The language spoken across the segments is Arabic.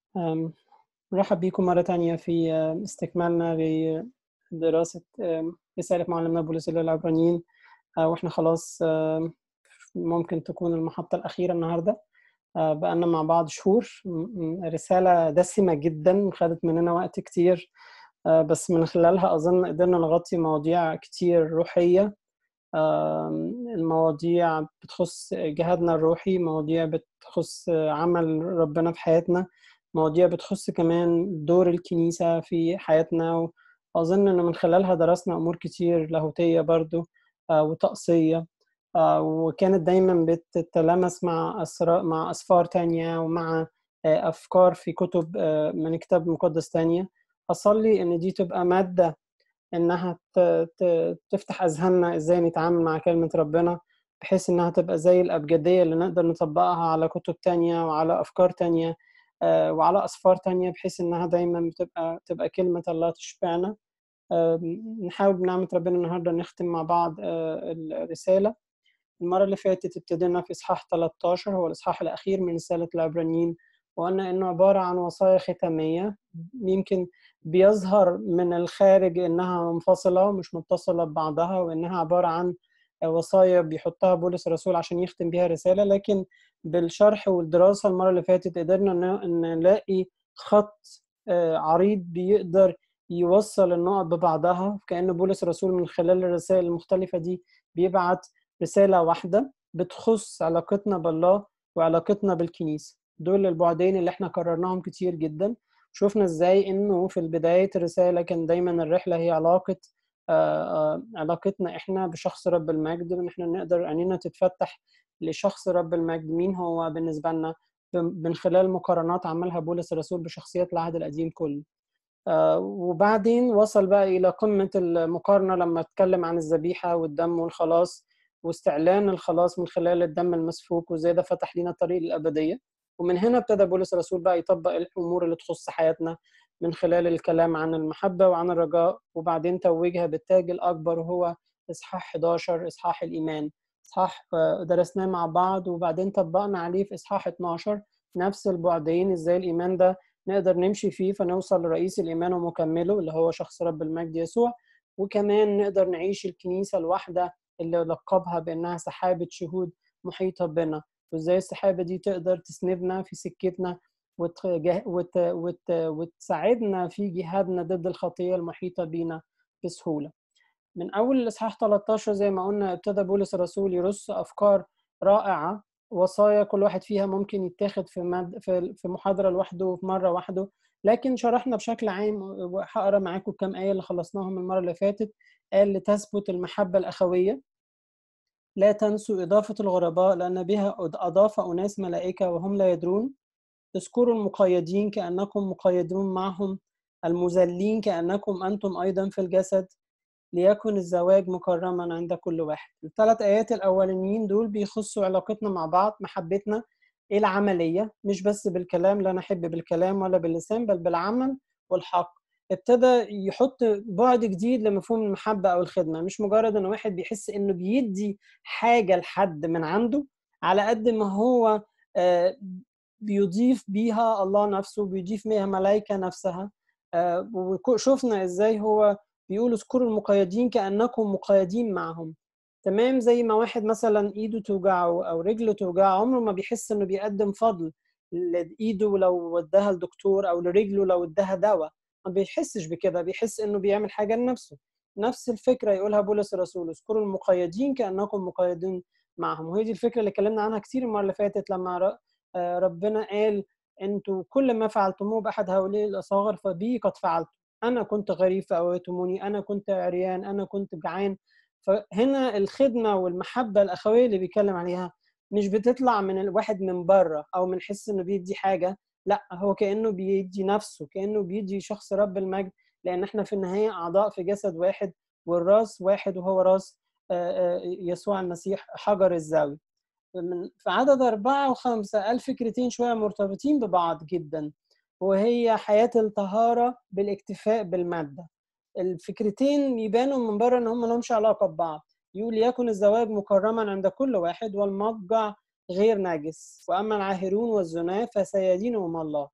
مرحب بيكم مرة تانية في استكمالنا لدراسة رسالة معلمنا بولس إلى العبرانيين. وإحنا خلاص ممكن تكون المحطة الأخيرة النهاردة. بقالنا مع بعض شهور. رسالة دسمة جدا، خدت مننا وقت كتير، بس من خلالها أظن قدرنا نغطي مواضيع كتير روحية، المواضيع بتخص جهادنا الروحي، مواضيع بتخص عمل ربنا في حياتنا، مواضيع بتخص كمان دور الكنيسة في حياتنا. وأظن إن من خلالها درسنا أمور كتير لاهوتية برضو وطقسية، وكانت دايما بتتلامس مع أسفار تانية ومع أفكار في كتب من كتاب مقدس تانية. أصلي إن دي تبقى مادة إنها تفتح أذهاننا إزاي نتعامل مع كلمة ربنا، بحيث إنها تبقى زي الأبجدية اللي نقدر نطبقها على كتب تانية وعلى أفكار تانية وعلى أسفار تانية، بحيث إنها دايما تبقى كلمة الله تشبعنا. نحاول بنعمة ربنا النهاردة نختم مع بعض الرسالة. المرة اللي فاتت ابتدينا في إصحاح 13، هو الإصحاح الأخير من رسالة العبرانيين، وقلنا إنه عبارة عن وصايا ختامية. يمكن بيظهر من الخارج إنها منفصلة ومش متصلة ببعضها، وإنها عبارة عن وصايا بيحطها بولس الرسول عشان يختم بيها رسالة، لكن بالشرح والدراسة المرة اللي فاتت قدرنا نلاقي خط عريض بيقدر يوصل النقط ببعضها، كأن بولس الرسول من خلال الرسائل المختلفة دي بيبعت رسالة واحدة بتخص علاقتنا بالله وعلاقتنا بالكنيسة. دول البعدين اللي احنا كررناهم كتير جدا. شوفنا ازاي انه في بداية الرسالة كان دايما الرحلة هي علاقتنا احنا بشخص رب المجد، وان احنا نقدر عينينا تتفتح لشخص رب المجد مين هو بالنسبة لنا، من خلال مقارنات عملها بولس الرسول بشخصيات العهد القديم كله. وبعدين وصل بقى إلى قمة المقارنة لما اتكلم عن الذبيحة والدم والخلاص واستعلان الخلاص من خلال الدم المسفوك، وازاي ده فتح لنا طريق للأبدية. ومن هنا ابتدى بولس الرسول بقى يطبق الأمور اللي تخص حياتنا من خلال الكلام عن المحبة وعن الرجاء، وبعدين توجها بالتاج الأكبر وهو إصحاح 11، إصحاح الإيمان. إصحاح درسناه مع بعض وبعدين طبقنا عليه في إصحاح 12 نفس البعدين، ازاي الإيمان ده نقدر نمشي فيه فنوصل لرئيس الإيمان ومكمله اللي هو شخص رب المجد يسوع، وكمان نقدر نعيش الكنيسة الواحدة اللي لقبها بأنها سحابة شهود محيطة بنا، وإزاي السحابة دي تقدر تسندنا في سكتنا وتساعدنا في جهادنا ضد الخطية المحيطة بينا بسهولة. من أول الإصحاح 13 زي ما قلنا ابتدى بولس الرسول يرص أفكار رائعة، وصايا كل واحد فيها ممكن يتاخد في محاضرة لوحده وفي مرة واحده، لكن شرحنا بشكل عام. وهقرا معاكم كام آية اللي خلصناهم المرة اللي فاتت. قال لتثبت المحبة الأخوية، لا تنسوا إضافة الغرباء لأن بها أضاف أناس ملائكة وهم لا يدرون. اذكروا المقيدين كأنكم مقيدون معهم، المذلين كأنكم أنتم أيضا في الجسد، ليكن الزواج مكرما عند كل واحد. الثلاث آيات الأولانيين دول بيخصوا علاقتنا مع بعض، محبتنا العملية، مش بس بالكلام، لا نحب بالكلام ولا باللسان بل بالعمل والحق. ابتدى يحط بعد جديد لمفهوم المحبة أو الخدمة، مش مجرد إن واحد بيحس إنه بيدي حاجة لحد من عنده، على قد ما هو بيضيف بيها الله نفسه، بيضيف بيها ملائكة نفسها. وشوفنا إزاي هو بيقولوا اذكروا المقيدين كأنكم مقيدين معهم. تمام، زي ما واحد مثلا ايده توجعه او رجله توجعه عمره ما بيحس انه بيقدم فضل لايده لو وداها لدكتور او لرجله لو اداها دواء، ما بيحسش بكده، بيحس انه بيعمل حاجه لنفسه. نفس الفكره يقولها بولس الرسول، اذكروا المقيدين كأنكم مقيدين معهم. وهي دي الفكره اللي اتكلمنا عنها كتير المره اللي فاتت، لما ربنا قال انتوا كل ما فعلتموه باحد هؤلاء الاصاغر فبي قد فعلتم. أنا كنت غريب فأويتموني، أنا كنت عريان، أنا كنت جعان. فهنا الخدمة والمحبة الأخوية اللي بيتكلم عليها مش بتطلع من الواحد من بره أو من حس إنه بيدي حاجة، لا، هو كأنه بيدي نفسه، كأنه بيدي شخص رب المجد، لأن إحنا في النهاية أعضاء في جسد واحد والراس واحد، وهو راس يسوع المسيح حجر الزاوية. في عدد 4 و5 قال فكرتين شوية مرتبطين ببعض جدا، وهي حياة الطهارة بالاكتفاء بالمادة. الفكرتين يبانوا من بره ان هم لهمش علاقة ببعض. يقول يكن الزواج مكرما عند كل واحد والمضجع غير نجس، واما العاهرون والزناة فسيدينهم الله.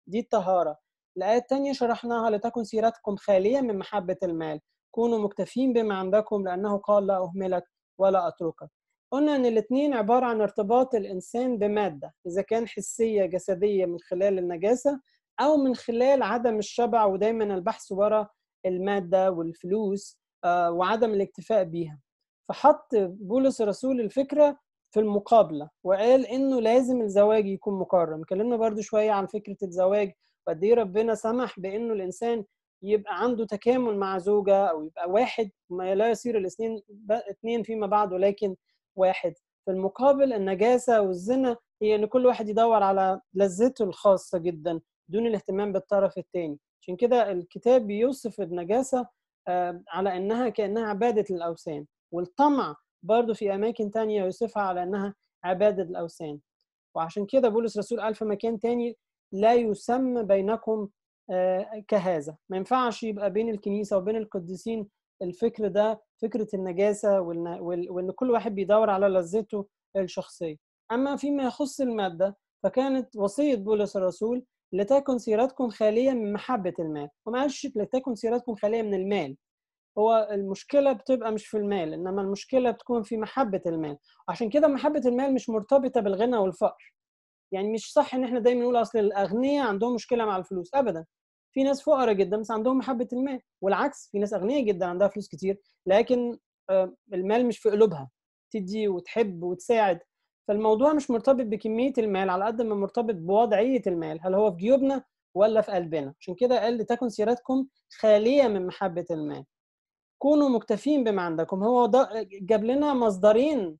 دي الطهارة. الآية التانية شرحناها: لتكن سيرتكم خالية من محبة المال، كونوا مكتفين بما عندكم لأنه قال لا أهملك ولا أتركك. قلنا إن الاتنين عبارة عن ارتباط الإنسان بمادة، إذا كان حسية جسدية من خلال النجاسة أو من خلال عدم الشبع ودايما البحث وراء المادة والفلوس وعدم الاكتفاء بيها. فحط بولس الرسول الفكرة في المقابلة وقال إنه لازم الزواج يكون مكرم. اتكلمنا برضو شوية عن فكرة الزواج وقد إيه ربنا سمح بإنه الإنسان يبقى عنده تكامل مع زوجة أو يبقى واحد، ما لا يصير الاثنين اثنين فيما بعد ولكن واحد. في المقابل النجاسة والزنا هي إن كل واحد يدور على لذته الخاصة جدا دون الاهتمام بالطرف الثاني. عشان كده الكتاب بيوصف النجاسة على إنها كأنها عبادة الأوثان، والطمع برضو في أماكن تانية يوصفها على أنها عبادة الأوثان. وعشان كده بولس رسول قال في مكان تاني: لا يسمى بينكم كهذا. ما ينفعش يبقى بين الكنيسة وبين القديسين الفكر ده، فكرة النجاسة وإن كل واحد بيدور على لذته الشخصية. أما فيما يخص المادة فكانت وصية بولس الرسول: لتكن سيرتكم خالية من محبة المال. وما قالش لتكن سيرتكم خالية من المال، هو المشكلة بتبقى مش في المال، إنما المشكلة بتكون في محبة المال. عشان كده محبة المال مش مرتبطة بالغنى والفقر. يعني مش صح إن إحنا دايما نقول أصل الأغنياء عندهم مشكلة مع الفلوس، أبدا. في ناس فقراء جدا بس عندهم محبة المال، والعكس في ناس أغنياء جدا عندها فلوس كتير لكن المال مش في قلوبها تدي وتحب وتساعد. فالموضوع مش مرتبط بكمية المال على قد ما مرتبط بوضعية المال، هل هو في جيوبنا ولا في قلبنا. عشان كده قال: لتكن سيرتكم خالية من محبة المال، كونوا مكتفين بما عندكم. هو ده جاب لنا مصدرين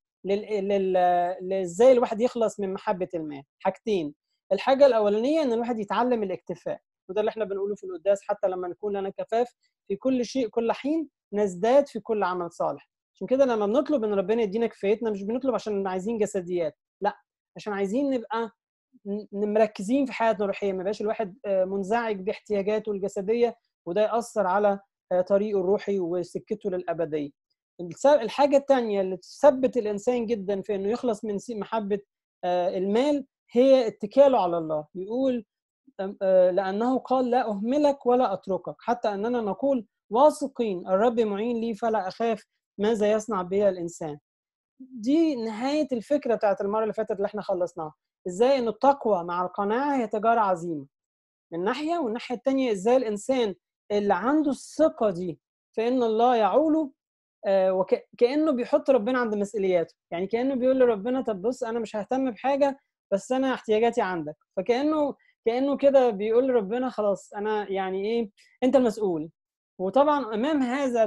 ازاي الواحد يخلص من محبة المال. حاجتين: الحاجة الأولانية إن الواحد يتعلم الاكتفاء، وده اللي احنا بنقوله في القداس: حتى لما نكون لنا كفاف في كل شيء كل حين نزداد في كل عمل صالح. عشان كده لما بنطلب ان ربنا يدينا كفايتنا مش بنطلب عشان عايزين جسديات، لا، عشان عايزين نبقى مركزين في حياتنا الروحية، ما يبقاش الواحد منزعج باحتياجاته الجسدية وده يأثر على طريقه الروحي وسكته للأبدية. الحاجة الثانية اللي تثبت الإنسان جدا في إنه يخلص من محبة المال هي اتكاله على الله. يقول: لأنه قال لا أهملك ولا أتركك، حتى أننا نقول واثقين الرب معين لي فلا أخاف ماذا يصنع بي الإنسان. دي نهاية الفكرة بتاعت المرة اللي فاتت اللي احنا خلصناها: إزاي إن التقوى مع القناعة هي تجارة عظيمة من ناحية، والناحية التانية إزاي الإنسان اللي عنده الثقة دي في إن الله يعوله وكأنه بيحط ربنا عند مسؤولياته. يعني كأنه بيقول لربنا: طب بص، أنا مش ههتم بحاجة بس أنا احتياجاتي عندك. فكأنه كده بيقول لربنا: خلاص أنا يعني إيه، أنت المسؤول. وطبعا أمام هذا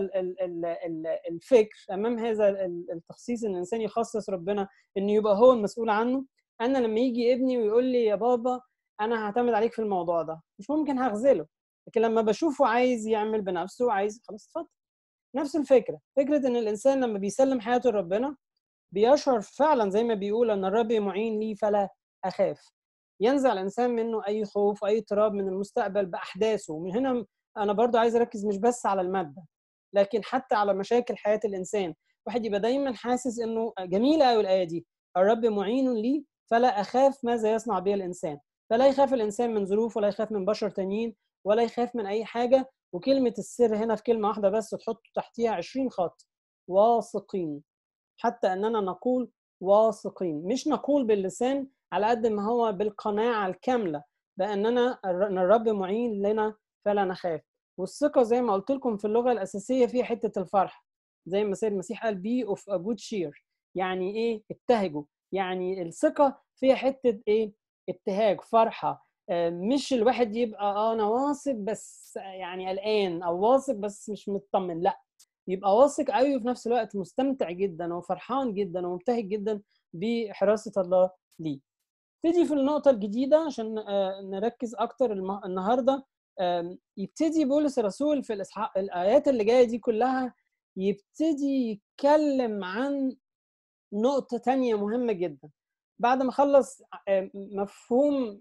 الفكر، أمام هذا التخصيص إن الإنسان يخصص ربنا إنه يبقى هو المسؤول عنه، أنا لما يجي ابني ويقول لي: يا بابا أنا هعتمد عليك في الموضوع ده، مش ممكن هغزله. لكن لما بشوفه عايز يعمل بنفسه، عايز، خلاص اتفضل. نفس الفكرة، فكرة إن الإنسان لما بيسلم حياته لربنا بيشعر فعلا زي ما بيقول: أن الرب معين لي فلا أخاف. ينزع الإنسان منه أي خوف وأي اضطراب من المستقبل بأحداثه. ومن هنا أنا برضو عايز أركز مش بس على المادة لكن حتى على مشاكل حياة الإنسان. واحد يبقى دايما حاسس إنه جميلة أوي الآية دي: الرب معين لي فلا أخاف ماذا يصنع بي الإنسان. فلا يخاف الإنسان من ظروف، ولا يخاف من بشر تانيين، ولا يخاف من أي حاجة. وكلمة السر هنا في كلمة واحدة بس تحط تحتيها 20 خط: واثقين. حتى أننا نقول واثقين، مش نقول باللسان على قد ما هو بالقناعة الكاملة بأننا أن الرب معين لنا فلا نخاف. والثقة زي ما قلت لكم في اللغة الأساسية فيها حتة الفرح، زي ما سيد المسيح قال: be of a good cheer. يعني إيه؟ ابتهجوا. يعني الثقة فيها حتة إيه؟ ابتهاج، فرحة. مش الواحد يبقى أنا واثق بس يعني قلقان، أو واثق بس مش مطمن، لا، يبقى واثق قوي وفي نفس الوقت مستمتع جدا وفرحان جدا ومبتهج جدا بحراسة الله ليه. تيجي في النقطة الجديدة عشان نركز أكتر النهاردة. يبتدي بولس الرسول في الآيات اللي جاية دي كلها يبتدي يتكلم عن نقطة تانية مهمة جدا. بعد ما خلص مفهوم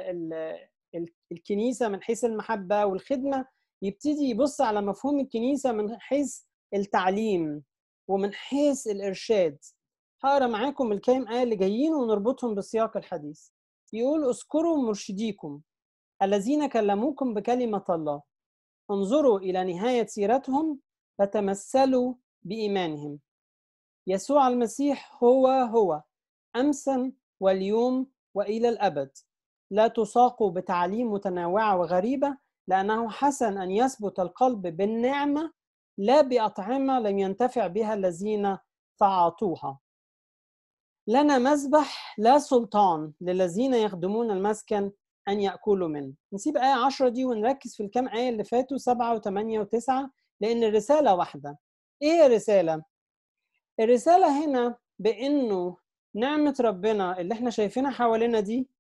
الكنيسة من حيث المحبة والخدمة، يبتدي يبص على مفهوم الكنيسة من حيث التعليم ومن حيث الإرشاد. هقرا معاكم الكام آية اللي جايين ونربطهم بسياق الحديث. يقول: اذكروا مرشديكم الذين كلموكم بكلمة الله، انظروا إلى نهاية سيرتهم فتمثلوا بإيمانهم. يسوع المسيح هو أمسا واليوم وإلى الأبد. لا تساقوا بتعليم متنوعة وغريبة، لأنه حسن أن يثبت القلب بالنعمة لا بأطعمة لم ينتفع بها الذين تعاطوها. لنا مذبح لا سلطان للذين يخدمون المسكن أن يأكلوا منه. نسيب آية 10 دي ونركز في الكام آية اللي فاتوا 7 و8 و9، لأن الرسالة واحدة. إيه الرسالة؟ الرسالة هنا بأنه نعمة ربنا اللي احنا شايفينها حوالينا دي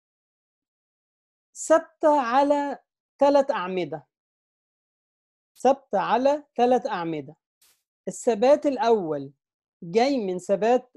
ثابتة على 3 أعمدة. ثابتة على 3 أعمدة. الثبات الأول جاي من ثبات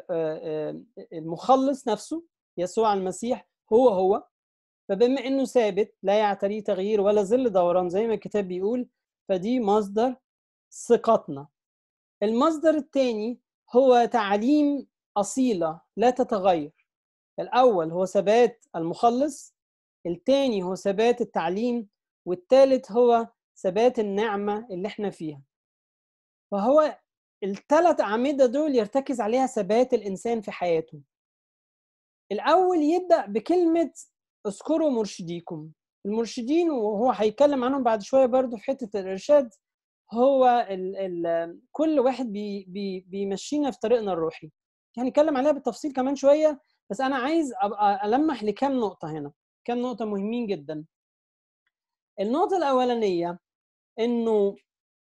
المخلص نفسه يسوع المسيح هو، فبما انه ثابت لا يعتريه تغيير ولا ظل دوران زي ما الكتاب بيقول، فدي مصدر ثقتنا. المصدر الثاني هو تعليم أصيلة لا تتغير. الأول هو ثبات المخلص، الثاني هو ثبات التعليم، والثالث هو ثبات النعمة اللي احنا فيها. فهو ال3 أعمدة دول يرتكز عليها ثبات الإنسان في حياته. الأول يبدأ بكلمة اذكروا مرشديكم. المرشدين وهو هيتكلم عنهم بعد شوية برضو في حتة الإرشاد، هو كل واحد بيمشينا في طريقنا الروحي. هنتكلم عليها بالتفصيل كمان شوية، بس أنا عايز أبقى ألمح لكام نقطة هنا، كام نقطة مهمين جدا. النقطة الأولانية إنه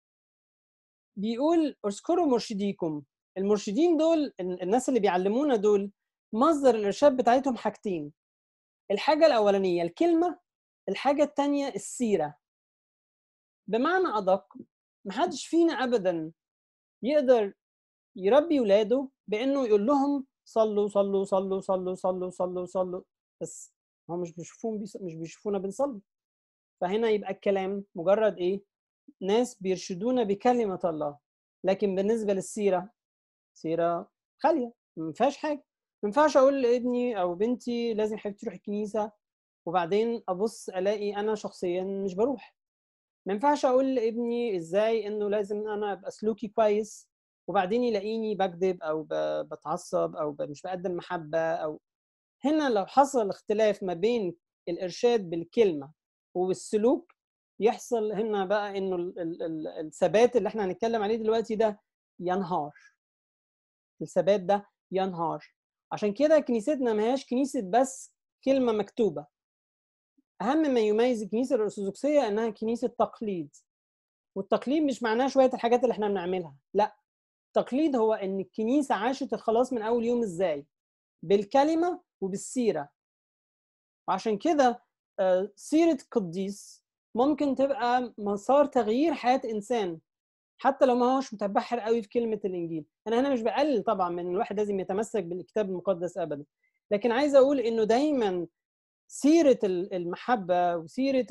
بيقول اذكروا مرشديكم. المرشدين دول الناس اللي بيعلمونا دول مصدر الإرشاد بتاعتهم حاجتين. الحاجة الأولانية الكلمة، الحاجة الثانية السيرة. بمعنى أدق، محدش فينا أبدا يقدر يربي ولاده بأنه يقول لهم صلوا صلوا صلوا صلوا صلوا صلوا صلوا، بس هم مش بيشوفونا بنصلي. فهنا يبقى الكلام مجرد إيه؟ ناس بيرشدونا بكلمة الله، لكن بالنسبة للسيرة سيرة خالية، ما فيهاش حاجة. ما ينفعش أقول لابني أو بنتي لازم حبيبتي تروح الكنيسة وبعدين أبص ألاقي أنا شخصيا مش بروح. ما ينفعش أقول لابني إزاي إنه لازم أنا أبقى سلوكي كويس وبعدين يلاقيني بكذب أو بتعصب أو مش بقدم محبة. أو هنا لو حصل اختلاف ما بين الإرشاد بالكلمة والسلوك، يحصل هنا بقى إنه الثبات اللي إحنا هنتكلم عليه دلوقتي ده ينهار. الثبات ده ينهار. عشان كده كنيستنا ما هياش كنيسة بس كلمة مكتوبة. أهم ما يميز الكنيسة الأرثوذكسية إنها كنيسة تقليد. والتقليد مش معناه شوية الحاجات اللي إحنا بنعملها، لا. التقليد هو إن الكنيسة عاشت الخلاص من أول يوم إزاي؟ بالكلمة وبالسيرة. وعشان كده سيرة قديس ممكن تبقى مسار تغيير حياة إنسان حتى لو ما هوش متبحر قوي في كلمة الإنجيل. أنا هنا مش بقلل طبعا من الواحد لازم يتمسك بالكتاب المقدس أبدا، لكن عايز أقول إنه دايما سيرة المحبة وسيرة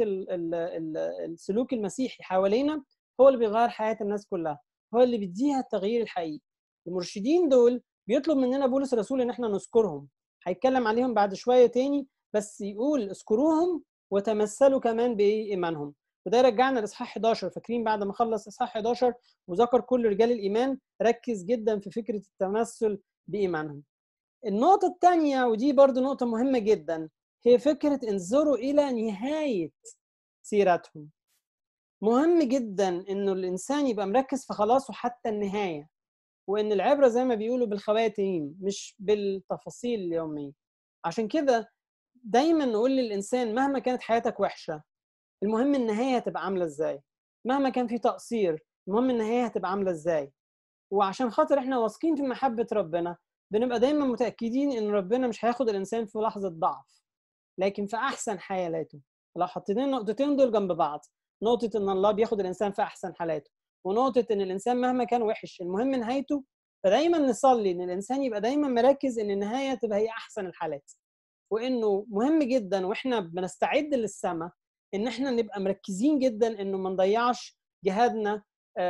السلوك المسيحي حوالينا هو اللي بيغير حياة الناس كلها، هو اللي بيديها التغيير الحقيقي. المرشدين دول بيطلب مننا بولس الرسول إن احنا نذكرهم، هيتكلم عليهم بعد شوية تاني، بس يقول اذكروهم وتمثلوا كمان بإيمانهم. وده رجعنا لإصحاح 11، فاكرين بعد ما خلص إصحاح 11 وذكر كل رجال الإيمان، ركز جدا في فكرة التمثل بإيمانهم. النقطة الثانية ودي برضو نقطة مهمة جدا، هي فكرة انظروا إلى نهاية سيرتهم. مهم جدا إنه الإنسان يبقى مركز في خلاصه حتى النهاية، وإن العبرة زي ما بيقولوا بالخواتيم مش بالتفاصيل اليومية. عشان كده دايما نقول للإنسان مهما كانت حياتك وحشة، المهم النهاية هتبقى عاملة إزاي. مهما كان في تقصير، المهم النهاية هتبقى عاملة إزاي. وعشان خاطر إحنا واثقين في محبة ربنا، بنبقى دايما متأكدين إن ربنا مش هياخد الإنسان في لحظة ضعف، لكن في أحسن حالاته. لو حطينا النقطتين دول جنب بعض، نقطة إن الله بياخد الإنسان في أحسن حالاته، ونقطة إن الإنسان مهما كان وحش المهم نهايته، فدايما نصلي إن الإنسان يبقى دايما مركز إن النهاية تبقى هي أحسن الحالات. وإنه مهم جدا وإحنا بنستعد للسماء إن إحنا نبقى مركزين جدا إنه ما نضيعش جهادنا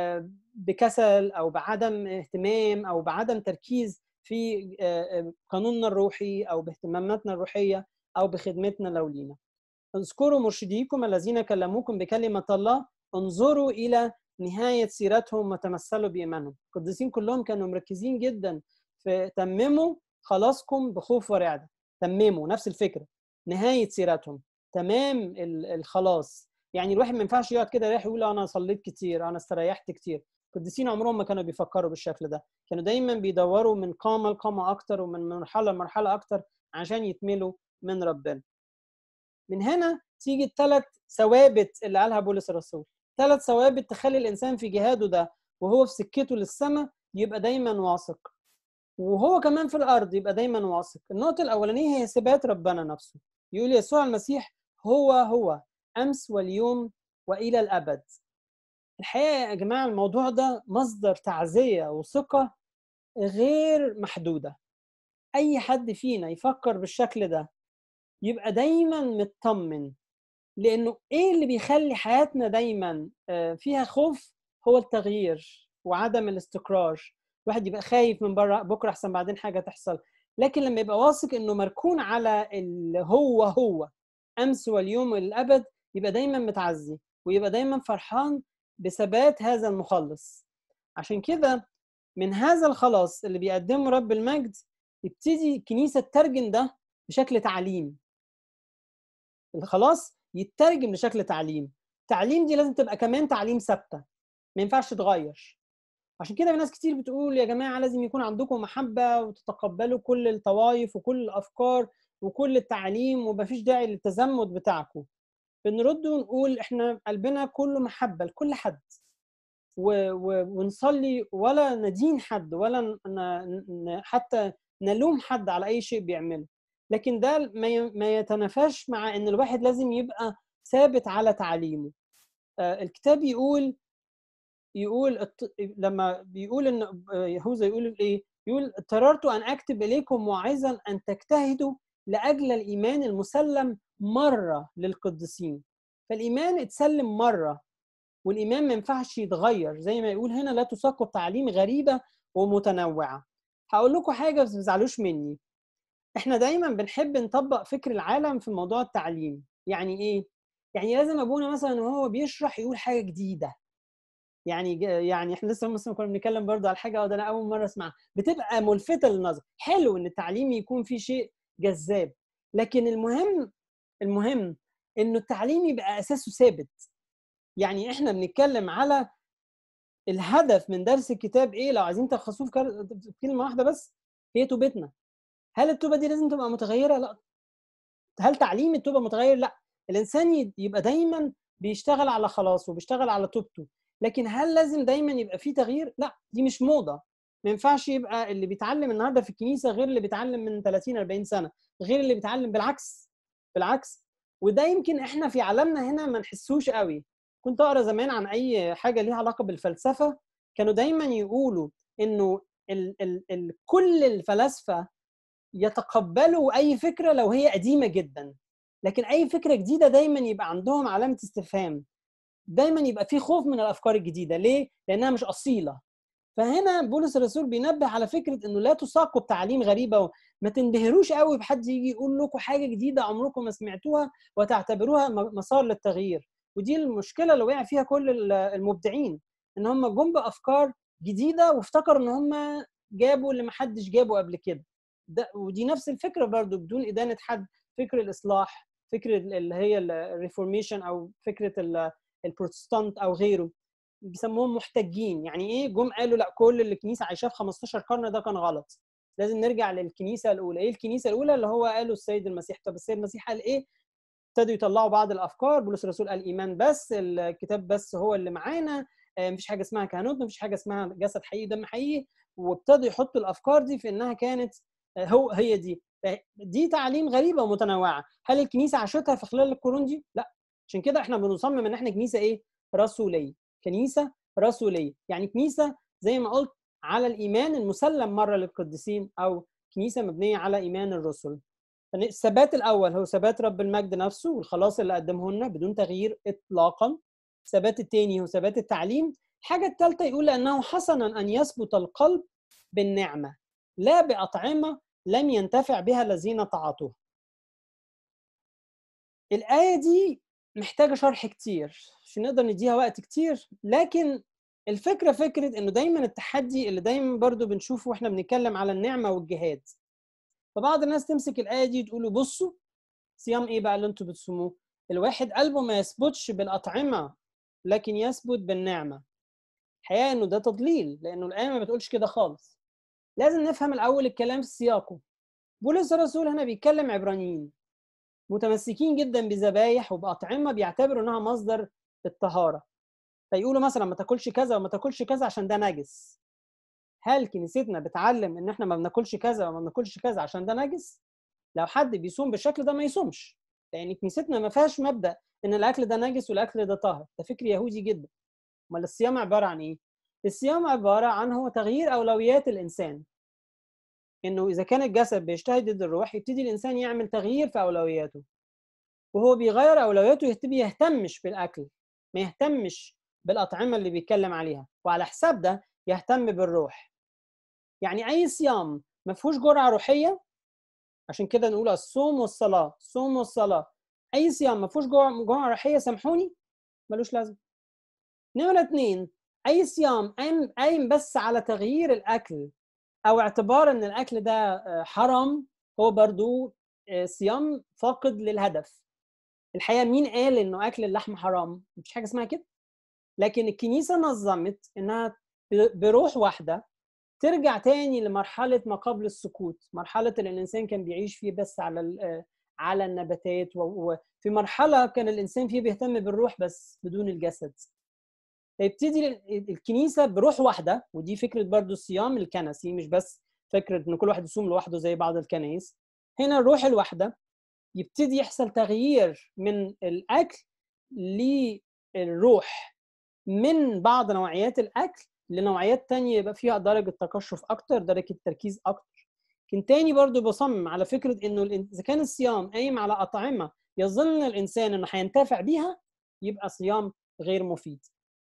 بكسل أو بعدم اهتمام أو بعدم تركيز في قانوننا الروحي أو باهتماماتنا الروحية أو بخدمتنا لو لينا. اذكروا مرشديكم الذين كلموكم بكلمة الله، انظروا إلى نهاية سيرتهم وتمثلوا بإيمانهم. القديسين كلهم كانوا مركزين جدا في تمموا خلاصكم بخوف ورعدة. تمموا نفس الفكرة، نهاية سيرتهم، تمام الخلاص. يعني الواحد ما ينفعش يقعد كده يروح يقول أنا صليت كتير، أنا استريحت كتير. القديسين عمرهم ما كانوا بيفكروا بالشكل ده، كانوا دايما بيدوروا من قامة لقامة أكتر ومن مرحلة لمرحلة أكتر عشان يتملوا من ربنا. من هنا تيجي الثلاث ثوابت اللي قالها بولس الرسول، 3 ثوابت تخلي الإنسان في جهاده ده وهو في سكته للسماء يبقى دايما واثق، وهو كمان في الأرض يبقى دايما واثق. النقطة الأولانية هي ثبات ربنا نفسه. يقول يسوع المسيح هو أمس واليوم وإلى الأبد. الحقيقة يا جماعة الموضوع ده مصدر تعزية وثقة غير محدودة. أي حد فينا يفكر بالشكل ده يبقى دايما مطمن، لأنه إيه اللي بيخلي حياتنا دايما فيها خوف؟ هو التغيير وعدم الاستقرار. الواحد يبقى خايف من بكرة أحسن بعدين حاجة تحصل، لكن لما يبقى واثق إنه مركون على اللي هو أمس واليوم والأبد يبقى دايما متعزي ويبقى دايما فرحان بثبات هذا المخلص. عشان كده من هذا الخلاص اللي بيقدمه رب المجد يبتدي الكنيسة تترجم ده بشكل تعليم. الخلاص يترجم لشكل تعليم. التعليم دي لازم تبقى كمان تعليم ثابته، ما ينفعش تتغير. عشان كده ناس كتير بتقول يا جماعه لازم يكون عندكم محبه وتتقبلوا كل الطوائف وكل الافكار وكل التعليم ومفيش داعي للتزمت بتاعكم. بنرد ونقول احنا قلبنا كله محبه لكل حد، ونصلي ولا ندين حد ولا حتى نلوم حد على اي شيء بيعمله. لكن ده ما يتنافاش مع ان الواحد لازم يبقى ثابت على تعليمه. الكتاب يقول لما بيقول ان يهوذا يقول ايه؟ يقول اضطررت ان اكتب اليكم واعظا ان تجتهدوا لاجل الايمان المسلم مره للقديسين. فالايمان اتسلم مره، والايمان ما ينفعش يتغير. زي ما يقول هنا لا تساقوا بتعليم غريبه ومتنوعه. هقول لكم حاجه بس ما تزعلوش مني. احنا دايما بنحب نطبق فكر العالم في موضوع التعليم. يعني ايه؟ يعني لازم ابونا مثلا وهو بيشرح يقول حاجه جديده. يعني احنا لسه مثلا كنا بنتكلم برضه على حاجه ده انا اول مره اسمعها بتبقى ملفته للنظر. حلو ان التعليم يكون فيه شيء جذاب، لكن المهم انه التعليم يبقى اساسه ثابت. يعني احنا بنتكلم على الهدف من درس الكتاب ايه. لو عايزين تلخصوه في كلمه واحده بس، هي توبتنا. هل التوبه دي لازم تبقى متغيره؟ لا. هل تعليم التوبه متغير؟ لا. الانسان يبقى دايما بيشتغل على خلاصه وبيشتغل على توبته، لكن هل لازم دايما يبقى فيه تغيير؟ لا، دي مش موضه. ما ينفعش يبقى اللي بيتعلم النهارده في الكنيسه غير اللي بيتعلم من 30 40 سنه، غير اللي بيتعلم. بالعكس. وده يمكن احنا في عالمنا هنا ما نحسوش قوي. كنت اقرا زمان عن اي حاجه ليها علاقه بالفلسفه، كانوا دايما يقولوا انه كل الفلاسفه يتقبلوا اي فكره لو هي قديمه جدا، لكن اي فكره جديده دايما يبقى عندهم علامه استفهام. دايما يبقى في خوف من الافكار الجديده. ليه؟ لانها مش اصيله. فهنا بولس الرسول بينبه على فكره انه لا تساقوا بتعليم غريبه، وما تنبهروش قوي بحد يجي يقول لكم حاجه جديده عمركم ما سمعتوها وتعتبروها مسار للتغيير. ودي المشكله اللي وقع فيها كل المبدعين، ان هم جم بافكار جديده وافتكروا ان هم جابوا اللي ما حدش جابه قبل كده. ودي نفس الفكره برضو بدون ادانه حد. فكر الاصلاح، فكر اللي هي الريفورميشن او فكره البروتستانت او غيره، بيسموهم محتجين. يعني ايه؟ جم قالوا لا، كل اللي الكنيسه عايشاه في 15 قرن ده كان غلط، لازم نرجع للكنيسه الاولى. ايه الكنيسه الاولى؟ اللي هو قاله السيد المسيح. طب السيد المسيح قال ايه؟ ابتدوا يطلعوا بعض الافكار. بولس الرسول قال ايمان بس، الكتاب بس هو اللي معانا، مفيش حاجه اسمها كهنوت، مفيش حاجه اسمها جسد حقيقي دم حقيقي. وابتدوا يحطوا الافكار دي في انها كانت هي دي تعاليم غريبه ومتنوعه. هل الكنيسه عاشتها في خلال القرون دي؟ لا. عشان كده احنا بنصمم ان احنا كنيسه ايه؟ رسوليه. كنيسه رسوليه، يعني كنيسه زي ما قلت على الايمان المسلم مره للقديسين، او كنيسه مبنيه على ايمان الرسل. الثبات الاول هو ثبات رب المجد نفسه والخلاص اللي قدمه لنا بدون تغيير اطلاقا. الثبات الثاني هو ثبات التعليم. الحاجه الثالثه يقول لانه حسنا ان يثبت القلب بالنعمه لا باطعمه لم ينتفع بها الذين تعاطوها. الآية دي محتاجة شرح كتير عشان نقدر نديها وقت كتير، لكن الفكرة فكرة إنه دايماً التحدي اللي دايماً برضو بنشوفه وإحنا بنتكلم على النعمة والجهاد. فبعض الناس تمسك الآية دي تقولوا بصوا صيام إيه بقى اللي أنتوا بتصوموه؟ الواحد قلبه ما يثبتش بالأطعمة لكن يثبت بالنعمة. الحقيقة إنه ده تضليل، لأنه الآية ما بتقولش كده خالص. لازم نفهم الأول الكلام في سياقه. بولس الرسول هنا بيتكلم عبرانيين متمسكين جدا بذبايح وبأطعمة بيعتبروا إنها مصدر الطهارة، فيقولوا مثلا ما تاكلش كذا وما تاكلش كذا عشان ده نجس. هل كنيستنا بتعلم إن إحنا ما بناكلش كذا وما بناكلش كذا عشان ده نجس؟ لو حد بيصوم بالشكل ده ما يصومش، لأن كنيستنا ما فيهاش مبدأ إن الأكل ده نجس والأكل ده طاهر. ده فكر يهودي جدا. امال الصيام عباره عن ايه؟ الصيام عباره عن هو تغيير اولويات الانسان. انه اذا كان الجسد بيجتهد ضد الروح يبتدي الانسان يعمل تغيير في اولوياته، وهو بيغير اولوياته يبتدي يهتمش بالاكل، ما يهتمش بالاطعمه اللي بيتكلم عليها، وعلى حساب ده يهتم بالروح. يعني اي صيام ما فيهوش جرعه روحيه، عشان كده نقول الصوم والصلاه، الصوم والصلاه. اي صيام ما فيهوش جرعه روحيه سامحوني ملوش لازمه. نمرة 2، أي صيام قايم بس على تغيير الأكل أو اعتبار إن الأكل ده حرام، هو برضو صيام فاقد للهدف. الحقيقة مين قال إنه أكل اللحم حرام؟ مفيش حاجة اسمها كده. لكن الكنيسة نظمت إنها بروح واحدة ترجع تاني لمرحلة ما قبل السقوط، مرحلة اللي الإنسان كان بيعيش فيه بس على النباتات، وفي مرحلة كان الإنسان فيه بيهتم بالروح بس بدون الجسد. فيبتدي الكنيسه بروح واحده، ودي فكره برضو الصيام الكنسي، مش بس فكره ان كل واحد يصوم لوحده زي بعض الكنائس. هنا الروح الواحده يبتدي يحصل تغيير من الاكل للروح، من بعض نوعيات الاكل لنوعيات تانية يبقى فيها درجه تقشف اكتر، درجه تركيز اكتر. لكن تاني برضو بصمم على فكره انه اذا كان الصيام قايم على اطعمه يظن الانسان انه هينتفع بيها يبقى صيام غير مفيد.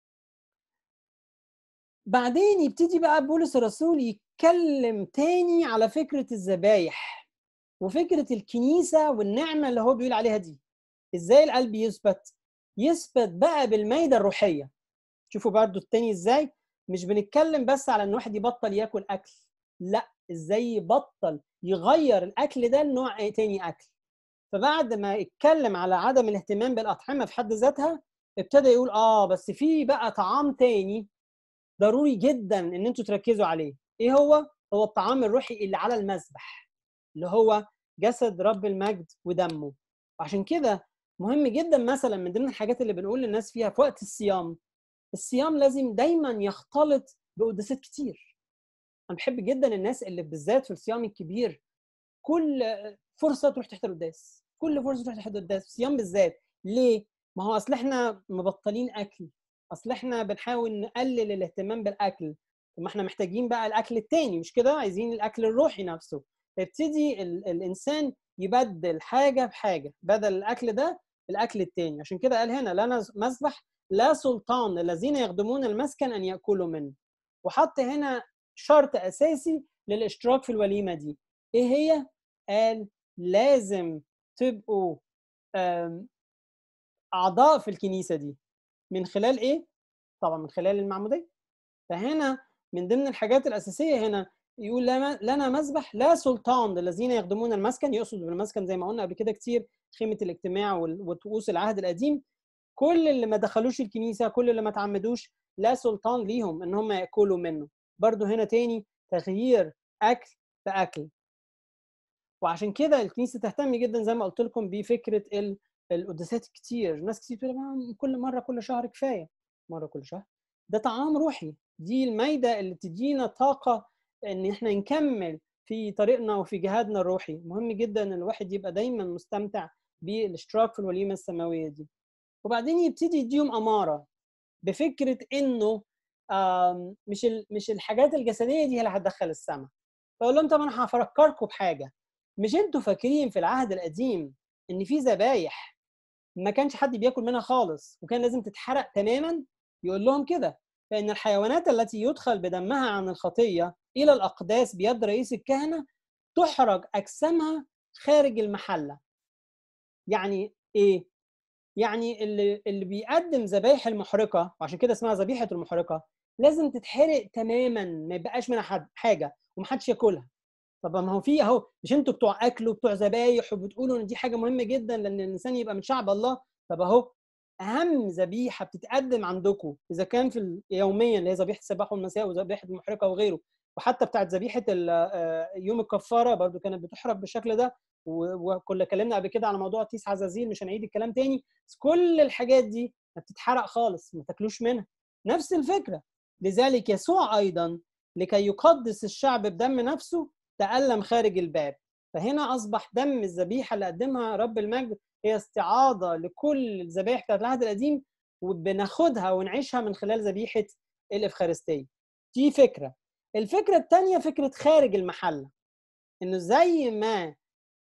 بعدين يبتدي بقى بولس الرسول يتكلم تاني على فكرة الذبايح وفكرة الكنيسة والنعمة اللي هو بيقول عليها دي. ازاي القلب يثبت بقى بالمائدة الروحية. شوفوا برضو التاني ازاي مش بنتكلم بس على ان واحد يبطل ياكل اكل، لا، ازاي يبطل يغير الاكل ده لنوع تاني اكل. فبعد ما اتكلم على عدم الاهتمام بالاطعمة في حد ذاتها، ابتدى يقول بس في بقى طعام تاني ضروري جدا ان انتوا تركزوا عليه. ايه هو الطعام الروحي اللي على المذبح، اللي هو جسد رب المجد ودمه. وعشان كده مهم جدا مثلا من ضمن الحاجات اللي بنقول للناس فيها في وقت الصيام لازم دايما يختلط بقداسات كتير. انا بحب جدا الناس اللي بالذات في الصيام الكبير كل فرصه تروح تحضر القداس، كل فرصه تروح تحضر القداس. الصيام بالذات ليه؟ ما هو اصل احنا مبطلين اكل، اصل احنا بنحاول نقلل الاهتمام بالاكل، ما احنا محتاجين بقى الاكل التاني، مش كده؟ عايزين الاكل الروحي نفسه. فيبتدي الانسان يبدل حاجه بحاجه، بدل الاكل ده الاكل التاني. عشان كده قال هنا لا مسبح لا سلطان الذين يخدمون المسكن ان ياكلوا منه. وحط هنا شرط اساسي للاشتراك في الوليمه دي. ايه هي؟ قال لازم تبقوا اعضاء في الكنيسه دي. من خلال ايه؟ طبعا من خلال المعموديه. فهنا من ضمن الحاجات الاساسيه هنا يقول لنا مسبح لا سلطان للذين يخدمون المسكن. يقصد بالمسكن زي ما قلنا قبل كده كتير خيمه الاجتماع وطقوس العهد القديم. كل اللي ما دخلوش الكنيسه، كل اللي ما تعمدوش، لا سلطان ليهم ان هم ياكلوا منه. برضو هنا تاني تغيير اكل باكل. وعشان كده الكنيسه تهتم جدا زي ما قلت لكم بفكره القداسات كتير. ناس كتير تقول كل مره كل شهر كفايه، مره كل شهر. ده طعام روحي، دي المايده اللي تدينا طاقه ان احنا نكمل في طريقنا وفي جهادنا الروحي. مهم جدا ان الواحد يبقى دايما مستمتع بالاشتراك في الوليمه السماويه دي. وبعدين يبتدي يديهم اماره بفكره انه مش الحاجات الجسديه دي هي اللي هتدخل السماء. فاقول لهم طب انا هفكركم بحاجه. مش انتوا فاكرين في العهد القديم ان في ذبايح ما كانش حد بياكل منها خالص وكان لازم تتحرق تماما؟ يقول لهم كده فان الحيوانات التي يدخل بدمها عن الخطيه الى الاقداس بيد رئيس الكهنه تحرق اجسامها خارج المحله. يعني ايه؟ يعني اللي بيقدم ذبايح المحرقه، وعشان كده اسمها ذبيحه المحرقه، لازم تتحرق تماما، ما يبقاش منها حاجه ومحدش ياكلها. طب ما هو في اهو، مش انتوا بتوع اكل وبتوع ذبايح وبتقولوا ان دي حاجه مهمه جدا لان الانسان يبقى من شعب الله؟ طب اهو اهم ذبيحه بتتقدم عندكم اذا كان في يوميا اللي هي ذبيحه الصباح والمساء وذبيحه المحرقه وغيره، وحتى بتاعت ذبيحه يوم الكفاره برضو كانت بتحرق بالشكل ده. وكنا اتكلمنا قبل كده على موضوع تيس عزازيل، مش هنعيد الكلام تاني. بس كل الحاجات دي ما بتتحرق خالص، ما تاكلوش منها. نفس الفكره. لذلك يسوع ايضا لكي يقدس الشعب بدم نفسه تألم خارج الباب. فهنا أصبح دم الذبيحة اللي قدمها رب المجد هي استعاضة لكل الذبائح بتاعت العهد القديم، وبناخدها ونعيشها من خلال ذبيحة الإفخارستية. دي فكرة. الفكرة الثانية فكرة خارج المحلة، إنه زي ما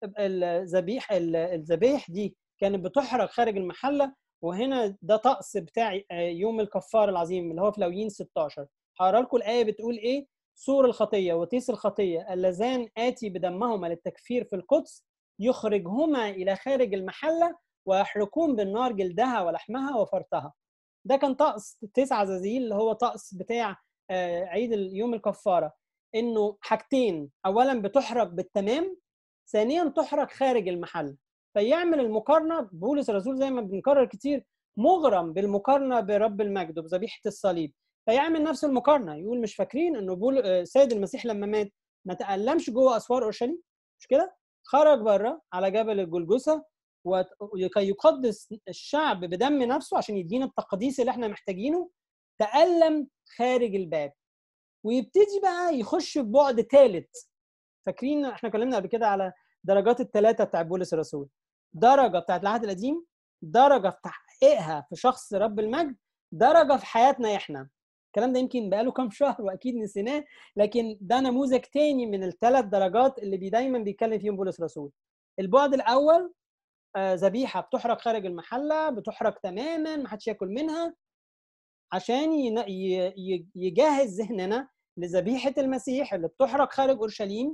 الذبائح دي كانت بتحرق خارج المحلة، وهنا ده طقس بتاع يوم الكفار العظيم اللي هو في لاويين 16. هقرا لكم الآية بتقول إيه: سور الخطية وتيس الخطية اللذان آتي بدمهما للتكفير في القدس يخرجهما إلى خارج المحلة ويحرقون بالنار جلدها ولحمها وفرتها. ده كان طقس تيس عزازيل اللي هو طقس بتاع عيد يوم الكفارة. إنه حاجتين: أولا بتحرق بالتمام، ثانيا تحرق خارج المحل. فيعمل المقارنة بولس الرسول زي ما بنكرر كتير، مغرم بالمقارنة برب المجد وبذبيحة الصليب. فيعمل نفس المقارنة، يقول مش فاكرين انه سيد المسيح لما مات ما تألمش جوه اسوار اورشليم؟ مش كده؟ خرج بره على جبل الجلجثة ولكي يقدس الشعب بدم نفسه عشان يدينا التقديس اللي احنا محتاجينه، تألم خارج الباب. ويبتدي بقى يخش ببعد ثالث. فاكرين احنا اتكلمنا قبل كده على درجات الثلاثه بتاع بولس الرسول: درجه بتاعت العهد القديم، درجه في تحقيقها في شخص رب المجد، درجه في حياتنا احنا. الكلام ده يمكن بقاله كام شهر واكيد نسيناه، لكن ده نموذج تاني من الثلاث درجات اللي دايما بيتكلم فيهم بولس الرسول. البعد الاول ذبيحه بتحرق خارج المحله، بتحرق تماما ما حدش ياكل منها، عشان يجهز ذهننا لذبيحه المسيح اللي بتحرق خارج اورشليم.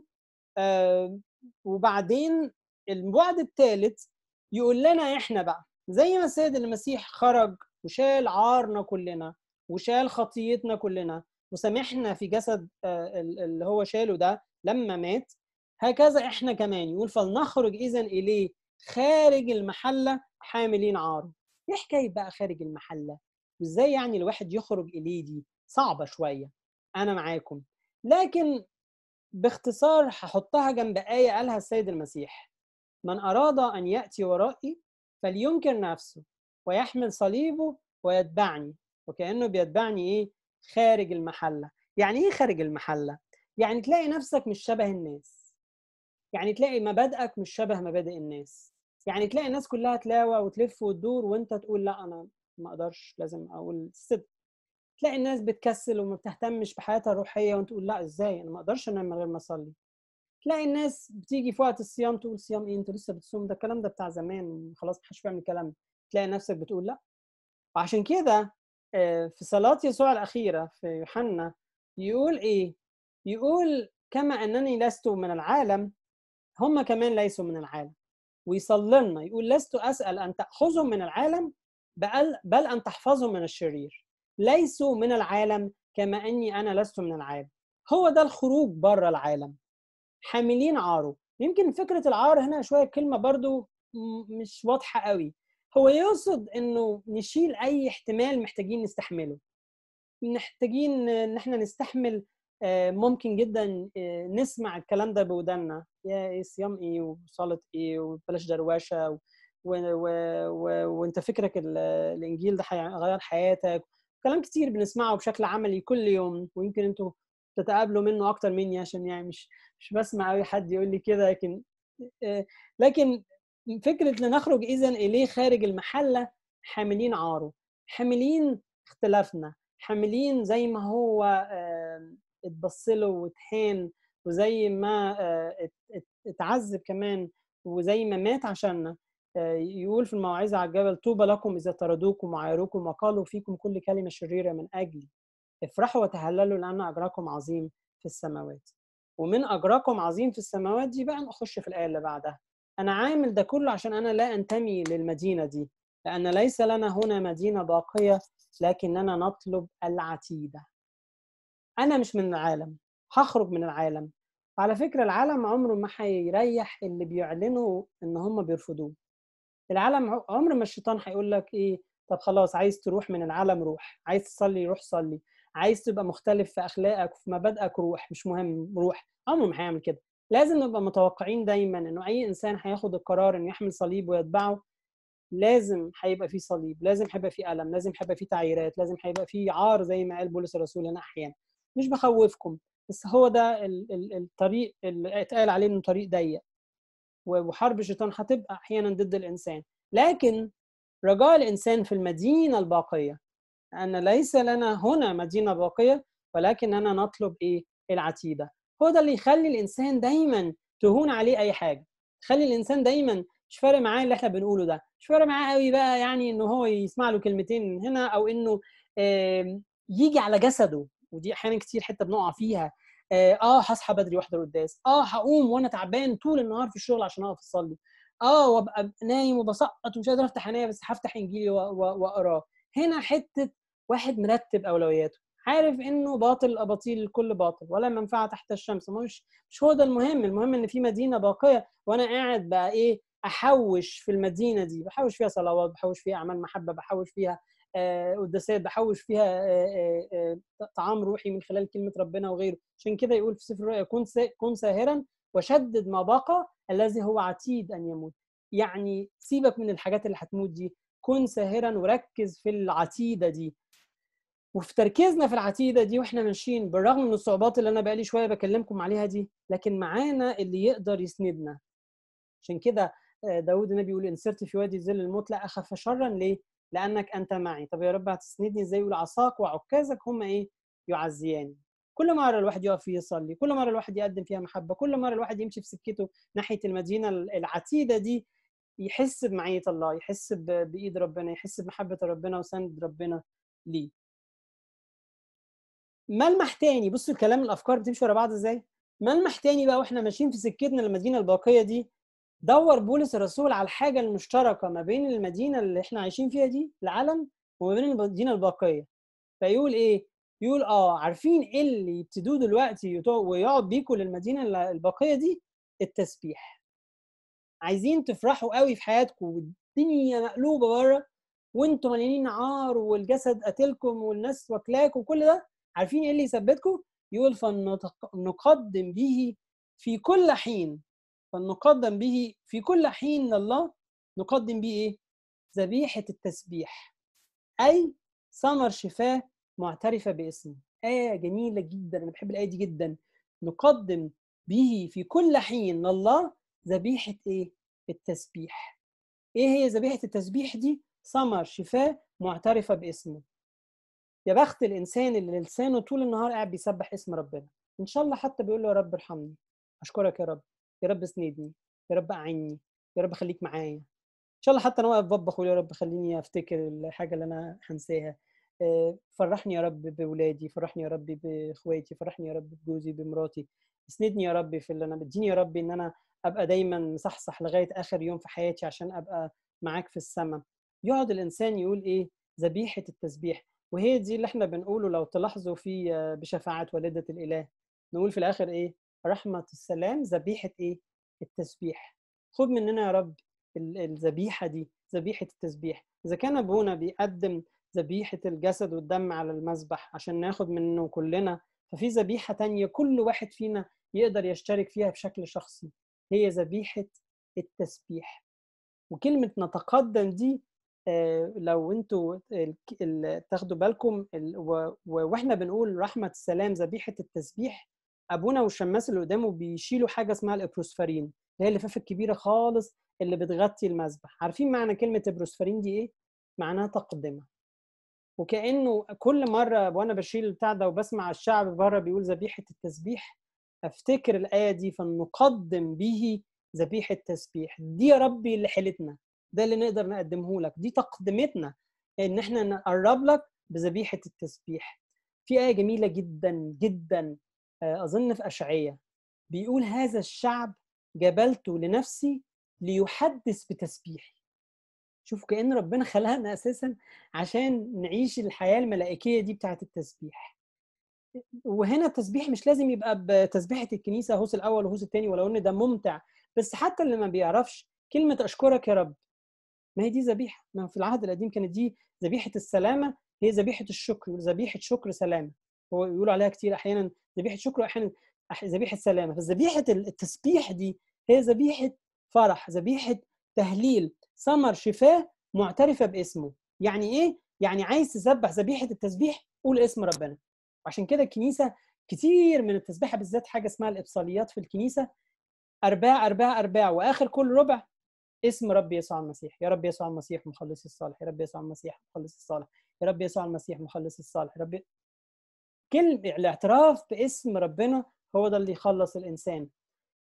وبعدين البعد الثالث يقول لنا احنا بقى زي ما السيد المسيح خرج وشال عارنا كلنا وشال خطيتنا كلنا وسامحنا في جسد اللي هو شاله ده لما مات، هكذا احنا كمان. يقول فلنخرج اذا اليه خارج المحله حاملين عاره. ايه حكايه بقى خارج المحله؟ وازاي يعني الواحد يخرج اليه؟ دي صعبه شويه، انا معاكم. لكن باختصار هحطها جنب آية قالها السيد المسيح: من أراد أن يأتي ورائي فلينكر نفسه ويحمل صليبه ويتبعني. وكأنه بيتبعني إيه؟ خارج المحلة. يعني إيه خارج المحلة؟ يعني تلاقي نفسك مش شبه الناس، يعني تلاقي مبادئك مش شبه مبادئ الناس، يعني تلاقي الناس كلها تلاوى وتلف وتدور وانت تقول لا أنا ما أقدرش، لازم أقول الصدق. تلاقي الناس بتكسل وما بتهتمش بحياتها الروحية وانت تقول لا ازاي، انا ما اقدرش انام من غير ما اصلي. تلاقي الناس بتيجي في وقت الصيام تقول صيام ايه، انتوا لسه بتصوم؟ ده الكلام ده بتاع زمان خلاص، محدش بيعمل الكلام ده. تلاقي نفسك بتقول لا. وعشان كده في صلاة يسوع الأخيرة في يوحنا يقول ايه؟ يقول كما أنني لست من العالم هم كمان ليسوا من العالم. ويصلي لنا يقول لست أسأل أن تأخذهم من العالم بل أن تحفظهم من الشرير. ليسوا من العالم كما أني أنا لست من العالم. هو ده الخروج بره العالم، حاملين عاره. يمكن فكرة العار هنا شوية كلمة برضو مش واضحة قوي. هو يقصد انه نشيل اي احتمال محتاجين نستحمله، محتاجين ان احنا نستحمل. ممكن جدا نسمع الكلام ده بودنا: يا ايه صيام ايه وصلاة ايه وبلاش دروشة وانت فكرك الانجيل ده هيغير حياتك. كلام كتير بنسمعه بشكل عملي كل يوم، ويمكن انتوا تتقابلوا منه اكتر مني عشان يعني مش بسمع اي حد يقول لي كده. لكن فكرة لنخرج اذا اليه خارج المحلة حاملين عاره، حاملين اختلافنا، حاملين زي ما هو اتبص له واتهان، وزي ما اتعذب كمان، وزي ما مات عشاننا. يقول في الموعظة على الجبل: طوبى لكم إذا طردوكم وعايروكم وقالوا فيكم كل كلمة شريرة من أجلي، افرحوا وتهللوا لأن أجركم عظيم في السماوات. ومن أجركم عظيم في السماوات دي بقى نخش في الآية اللي بعدها: أنا عامل ده كله عشان أنا لا أنتمي للمدينة دي، لأن ليس لنا هنا مدينة باقية لكننا نطلب العتيدة. أنا مش من العالم، هاخرج من العالم. وعلى فكرة العالم عمره ما هيريح اللي بيعلنوا إن هم بيرفضوه. العالم عمر ما الشيطان هيقول لك إيه، طب خلاص عايز تروح من العالم روح، عايز تصلي روح صلي، عايز تبقى مختلف في أخلاقك وفي مبادئك روح، مش مهم روح. عمره ما هيعمل كده. لازم نبقى متوقعين دايما إنه أي إنسان هياخد القرار إنه يحمل صليب ويتبعه، لازم هيبقى فيه صليب، لازم هيبقى فيه ألم، لازم هيبقى فيه تعييرات، لازم هيبقى فيه عار زي ما قال بولس الرسول هنا أحيانا. مش بخوفكم، بس هو ده الطريق اللي اتقال عليه إنه طريق ضيق، وحرب الشيطان هتبقى أحيانا ضد الإنسان. لكن رجاء الإنسان في المدينة الباقية، أن ليس لنا هنا مدينة باقية ولكننا نطلب إيه؟ العتيدة. هو ده اللي يخلي الإنسان دايما تهون عليه أي حاجة، يخلي الإنسان دايما مش فارق معاه اللي احنا بنقوله ده، مش فارق معاه قوي بقى يعني إنه هو يسمع له كلمتين من هنا، أو إنه يجي على جسده. ودي أحيانا كتير حتة بنقع فيها. هصحى بدري واحضر قداس، هقوم وانا تعبان طول النهار في الشغل عشان اقف اصلي، وابقى نايم وبسقط ومش قادر افتح عينيا بس هفتح انجيلي واقراه. هنا حته واحد مرتب اولوياته، عارف انه باطل الاباطيل الكل باطل ولا منفعه تحت الشمس. مش هو ده المهم. المهم ان في مدينه باقيه، وانا قاعد بقى ايه، احوش في المدينه دي، بحوش فيها صلوات، بحوش فيها اعمال محبه، بحوش فيها قداسات، بحوش فيها طعام روحي من خلال كلمه ربنا وغيره. عشان كده يقول في سفر الرؤيا كن ساهرا وشدد ما بقى الذي هو عتيد ان يموت. يعني سيبك من الحاجات اللي هتموت دي، كن ساهرا وركز في العتيده دي. وفي تركيزنا في العتيده دي واحنا ماشيين، بالرغم من الصعوبات اللي انا بقالي شويه بكلمكم عليها دي، لكن معانا اللي يقدر يسندنا. عشان كده داود النبي يقول ان سرت في وادي ظل الموت لا اخاف شرا. ليه؟ لانك انت معي. طب يا رب هتسندني ازاي؟ يقول عصاك وعكازك هم ايه؟ يعزياني. كل مره الواحد يقف فيه يصلي، كل مره الواحد يقدم فيها محبه، كل مره الواحد يمشي في سكته ناحيه المدينه العتيده دي، يحس بمعيه الله، يحس بايد ربنا، يحس بمحبه ربنا وسند ربنا ليه. ملمح تاني، بصوا الكلام الافكار بتمشي ورا بعض ازاي. ملمح تاني بقى واحنا ماشيين في سكتنا للمدينه الباقيه دي، دور بولس الرسول على الحاجه المشتركه ما بين المدينه اللي احنا عايشين فيها دي العالم وما بين المدينه الباقيه. فيقول ايه؟ يقول عارفين ايه اللي يبتدوه دلوقتي ويقعد بيكم للمدينه الباقيه دي؟ التسبيح. عايزين تفرحوا قوي في حياتكم والدنيا مقلوبه بره وانتم مليانين عار والجسد قاتلكم والناس واكلاكم وكل ده، عارفين ايه اللي يثبتكم؟ يقول فنقدم به في كل حين، فنقدم به في كل حين لله. نقدم به ايه؟ ذبيحه التسبيح، اي ثمر شفاه معترفه باسمه. ايه جميله جدا، انا بحب الايه دي جدا. نقدم به في كل حين لله ذبيحه ايه؟ التسبيح. ايه هي ذبيحه التسبيح دي؟ ثمر شفاه معترفه باسمه. يا بخت الانسان اللي لسانه طول النهار قاعد بيسبح اسم ربنا، ان شاء الله حتى بيقول له يا رب ارحمني، اشكرك يا رب، يا رب اسندني، يا رب اعني، يا رب خليك معايا. ان شاء الله حتى انا واقف بطبخ اقول يا رب خليني افتكر الحاجه اللي انا هنساها. فرحني يا رب باولادي، فرحني يا رب باخواتي، فرحني يا رب بجوزي بمراتي، اسندني يا رب في اللي انا بديني، يا رب ان انا ابقى دايما مصحصح لغايه اخر يوم في حياتي عشان ابقى معاك في السماء. يقعد الانسان يقول ايه؟ ذبيحه التسبيح. وهي دي اللي احنا بنقوله لو تلاحظوا في بشفاعه والده الاله، نقول في الاخر ايه؟ رحمه السلام ذبيحه ايه؟ التسبيح. خذ مننا يا رب الذبيحه دي، ذبيحه التسبيح. اذا كان ابونا بيقدم ذبيحه الجسد والدم على المذبح عشان ناخد منه كلنا، ففي ذبيحه تانية كل واحد فينا يقدر يشترك فيها بشكل شخصي، هي ذبيحه التسبيح. وكلمه نتقدم دي لو انتوا تاخدوا بالكم واحنا بنقول رحمه السلام ذبيحه التسبيح، ابونا والشماس اللي قدامه بيشيلوا حاجه اسمها الابروسفرين، اللي هي اللفافه الكبيره خالص اللي بتغطي المذبح. عارفين معنى كلمه ابروسفرين دي ايه؟ معناها تقدمه. وكانه كل مره وانا بشيل البتاع ده وبسمع الشعب بره بيقول ذبيحه التسبيح، افتكر الايه دي، فنقدم به ذبيحه تسبيح. دي يا ربي اللي حيلتنا، ده اللي نقدر نقدمه لك، دي تقدمتنا ان احنا نقرب لك بذبيحه التسبيح. في ايه جميله جدا جدا اظن في اشعياء، بيقول هذا الشعب جبلته لنفسي ليحدث بتسبيحي. شوفوا كأن ربنا خلقنا اساسا عشان نعيش الحياه الملائكيه دي بتاعه التسبيح. وهنا التسبيح مش لازم يبقى بتسبيحه الكنيسه هوس الاول وهوس الثاني، ولو ان ده ممتع، بس حتى اللي ما بيعرفش كلمه اشكرك يا رب، ما هي دي ذبيحه. ما في العهد القديم كانت دي ذبيحه السلامه، هي ذبيحه الشكر، ذبيحه شكر سلامه. هو يقولوا عليها كتير احيانا ذبيحه شكر واحيانا ذبيحه سلامه. فذبيحه التسبيح دي هي ذبيحه فرح، ذبيحه تهليل، ثمر شفاه معترفه باسمه. يعني ايه؟ يعني عايز تذبح ذبيحه التسبيح، قول اسم ربنا. عشان كده الكنيسه كتير من التسبيحه، بالذات حاجه اسمها الابصاليات في الكنيسه، ارباع ارباع ارباع، واخر كل ربع اسم رب يسوع المسيح. يا رب يسوع المسيح مخلص الصالح، يا رب يسوع المسيح مخلص الصالح، يا رب يسوع المسيح مخلص الصالح. رب الاعتراف باسم ربنا هو ده اللي يخلص الانسان.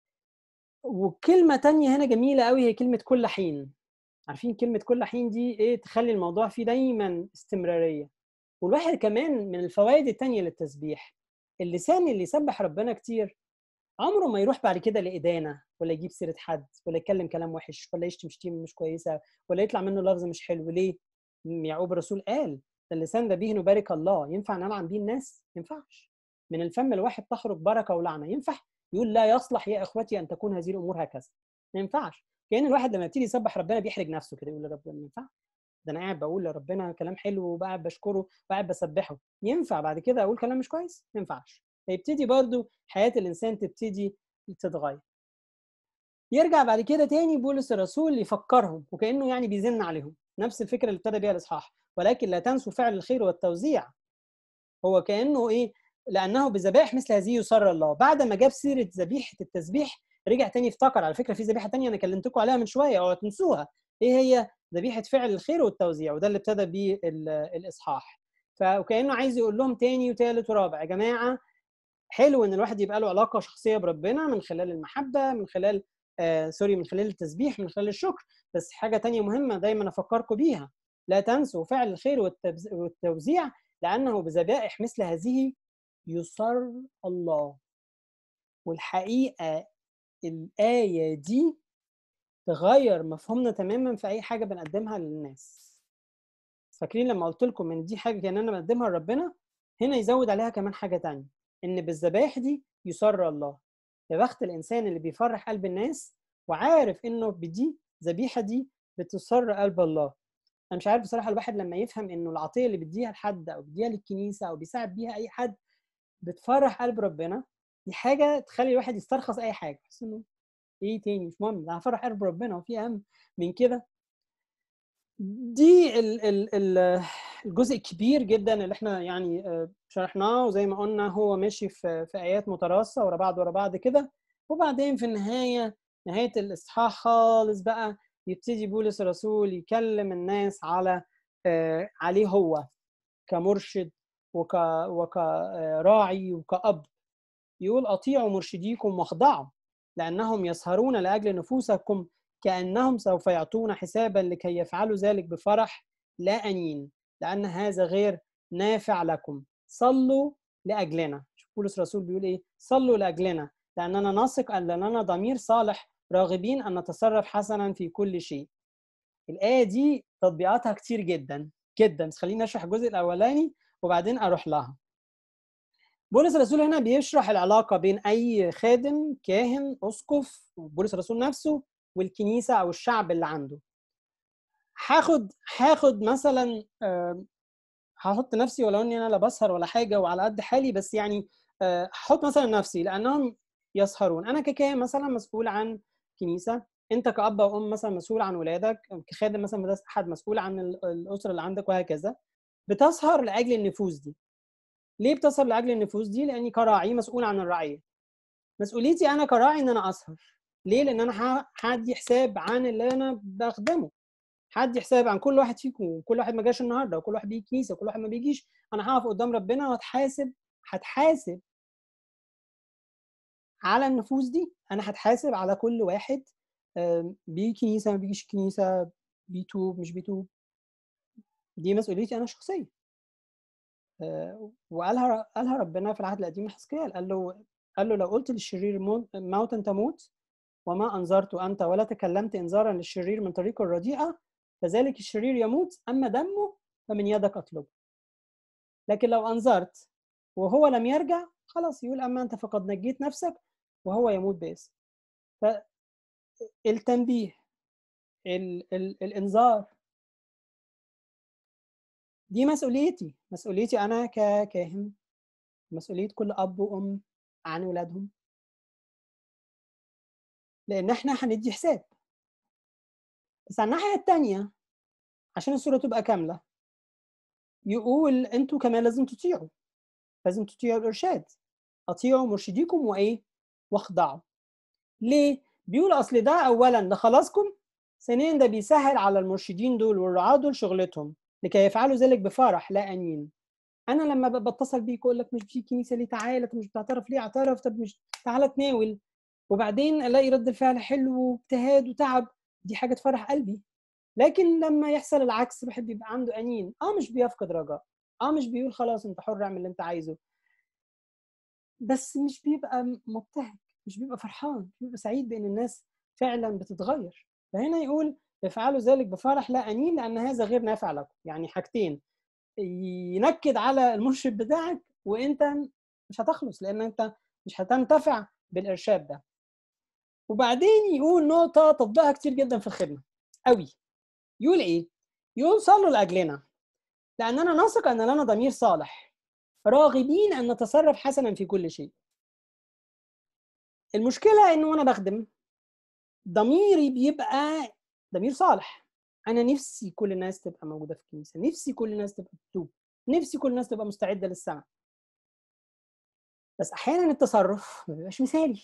وكلمه تانية هنا جميله قوي هي كلمه كل حين. عارفين كلمه كل حين دي ايه؟ تخلي الموضوع فيه دايما استمراريه. والواحد كمان من الفوائد التانية للتسبيح، اللسان اللي يسبح ربنا كتير عمره ما يروح بعد كده لإدانة، ولا يجيب سيرة حد، ولا يتكلم كلام وحش، ولا يشتم شتيمة مش كويسة، ولا يطلع منه لفظ مش حلو. ليه؟ يعقوب الرسول قال ده اللسان ده به نبارك الله. ينفع نلعن بيه الناس؟ ما ينفعش. من الفم الواحد تخرج بركة ولعنة. ينفع؟ يقول لا يصلح يا اخوتي ان تكون هذه الامور هكذا. ما ينفعش. كأن الواحد لما يبتدي يسبح ربنا بيحرج نفسه كده، يقول لربنا ما ينفع، ده انا قاعد بقول لربنا كلام حلو وقاعد بشكره وقاعد بسبحه، ينفع بعد كده اقول كلام مش كويس؟ ما ينفعش. فيبتدي برضو حياة الانسان تبتدي تتغير. يرجع بعد كده تاني بولس الرسول يفكرهم، وكأنه يعني بيزن عليهم نفس الفكرة اللي ابتدى بيها الإصحاح، ولكن لا تنسوا فعل الخير والتوزيع. هو كأنه إيه؟ لأنه بذبائح مثل هذه يسر الله. بعد ما جاب سيرة ذبيحة التسبيح رجع تاني افتكر على فكرة في ذبيحة تانية أنا كلمتكم عليها من شوية أو تنسوها. إيه هي؟ ذبيحة فعل الخير والتوزيع، وده اللي ابتدى بيه الإصحاح. فكأنه عايز يقول لهم تاني وتالت ورابع: يا جماعة، حلو ان الواحد يبقى له علاقه شخصيه بربنا من خلال المحبه، من خلال من خلال التسبيح، من خلال الشكر، بس حاجه تانية مهمه دايما افكركم بيها: لا تنسوا فعل الخير والتوزيع، لانه بذبائح مثل هذه يسر الله. والحقيقه الايه دي تغير مفهومنا تماما في اي حاجه بنقدمها للناس. فاكرين لما قلت لكم ان دي حاجه كان انا بقدمها لربنا؟ هنا يزود عليها كمان حاجه تانية، ان بالذبائح دي يسر الله. يا بخت الانسان اللي بيفرح قلب الناس وعارف انه بدي ذبيحه دي بتسر قلب الله. انا مش عارف بصراحه الواحد لما يفهم انه العطيه اللي بيديها لحد او بيديها للكنيسه او بيساعد بيها اي حد بتفرح قلب ربنا، دي حاجه تخلي الواحد يسترخص اي حاجه، يحس انه ايه تاني مش مهم، ده هفرح قلب ربنا وفي اهم من كده. دي الجزء الكبير جدا اللي احنا يعني شرحناه، وزي ما قلنا هو ماشي في ايات متراصه ورا بعض كده. وبعدين في نهايه الاصحاح خالص بقى يبتدي بولس الرسول يكلم الناس عليه هو كمرشد وكراعي وكأب. يقول: أطيعوا مرشديكم واخضعوا، لأنهم يسهرون لأجل نفوسكم كأنهم سوف يعطون حسابا، لكي يفعلوا ذلك بفرح لا أنين، لأن هذا غير نافع لكم. صلوا لأجلنا. شوف بولس الرسول بيقول إيه: صلوا لأجلنا، لأننا نثق أن لنا ضمير صالح، راغبين أن نتصرف حسنا في كل شيء. الآية دي تطبيقاتها كتير جدا جدا، بس خليني أشرح الجزء الأولاني وبعدين أروح لها. بولس الرسول هنا بيشرح العلاقة بين أي خادم، كاهن، أسقف، بولس الرسول نفسه، والكنيسة أو الشعب اللي عنده. هاخد مثلا هحط نفسي، ولو اني انا لا بسهر ولا حاجه وعلى قد حالي، بس يعني هحط مثلا نفسي لانهم يسهرون. انا ككاهن مثلا مسؤول عن كنيسه، انت كأب او ام مثلا مسؤول عن ولادك، كخادم مثلا مدرسه احد مسؤول عن الاسره اللي عندك، وهكذا. بتسهر لاجل النفوس دي. ليه بتسهر لاجل النفوس دي؟ لاني كراعي مسؤول عن الرعيه. مسؤوليتي انا كراعي ان انا اسهر. ليه؟ لان انا هدي حساب عن اللي انا بخدمه، هدي حساب عن كل واحد فيكم، كل واحد ما جاش النهارده، وكل واحد بيجي كنيسه، وكل واحد ما بيجيش. انا هقف قدام ربنا هتحاسب على النفوس دي. انا هتحاسب على كل واحد بيجي كنيسه ما بيجيش كنيسه، بيتوب مش بيتوب. دي مسؤوليتي انا شخصيه. قالها ربنا في العهد القديم لحزقيال، قال له لو قلت للشرير موتا تموت، وما أنذرت أنت ولا تكلمت إنذارا للشرير من طريقه الرديئة فذلك الشرير يموت، أما دمه فمن يدك أطلبه. لكن لو أنذرت وهو لم يرجع خلاص يقول أما أنت فقد نجيت نفسك وهو يموت باسم. فالتنبيه، الإنذار، دي مسؤوليتي أنا ككاهن، مسؤولية كل أب وأم عن ولادهم، لأن إحنا هندي حساب. بس على الناحية التانية عشان الصورة تبقى كاملة يقول أنتوا كمان لازم تطيعوا الإرشاد، أطيعوا مرشديكم وإيه؟ واخضعوا. ليه؟ بيقول أصل ده أولاً ده خلاصكم، ثانياً ده بيسهل على المرشدين دول والرعاة دول شغلتهم لكي يفعلوا ذلك بفرح لا أنين. أنا لما بتصل بيك أقول لك مش في كنيسة ليه؟ تعالى. طب مش بتعترف ليه؟ اعترف. طب مش تعالى تناول. وبعدين الاقي رد الفعل حلو واجتهاد وتعب، دي حاجه تفرح قلبي. لكن لما يحصل العكس الواحد بيبقى عنده انين، مش بيفقد رجاء، مش بيقول خلاص انت حر اعمل اللي انت عايزه، بس مش بيبقى مبتهج، مش بيبقى فرحان، مش بيبقى سعيد بان الناس فعلا بتتغير. فهنا يقول افعلوا ذلك بفرح لا انين لان هذا غير نافع لكم. يعني حاجتين، ينكد على المرشد بتاعك وانت مش هتخلص لان انت مش هتنتفع بالارشاد ده. وبعدين يقول نقطة تطبيقها كتير جدا في الخدمة قوي. يقول ايه؟ يقول صلوا لاجلنا لاننا نثق ان لنا ضمير صالح راغبين ان نتصرف حسنا في كل شيء. المشكلة انه وانا بخدم ضميري بيبقى ضمير صالح. انا نفسي كل الناس تبقى موجودة في الكنيسة، نفسي كل الناس تبقى بتتوب، نفسي كل الناس تبقى مستعدة للسمع. بس احيانا التصرف ما بيبقاش مثالي.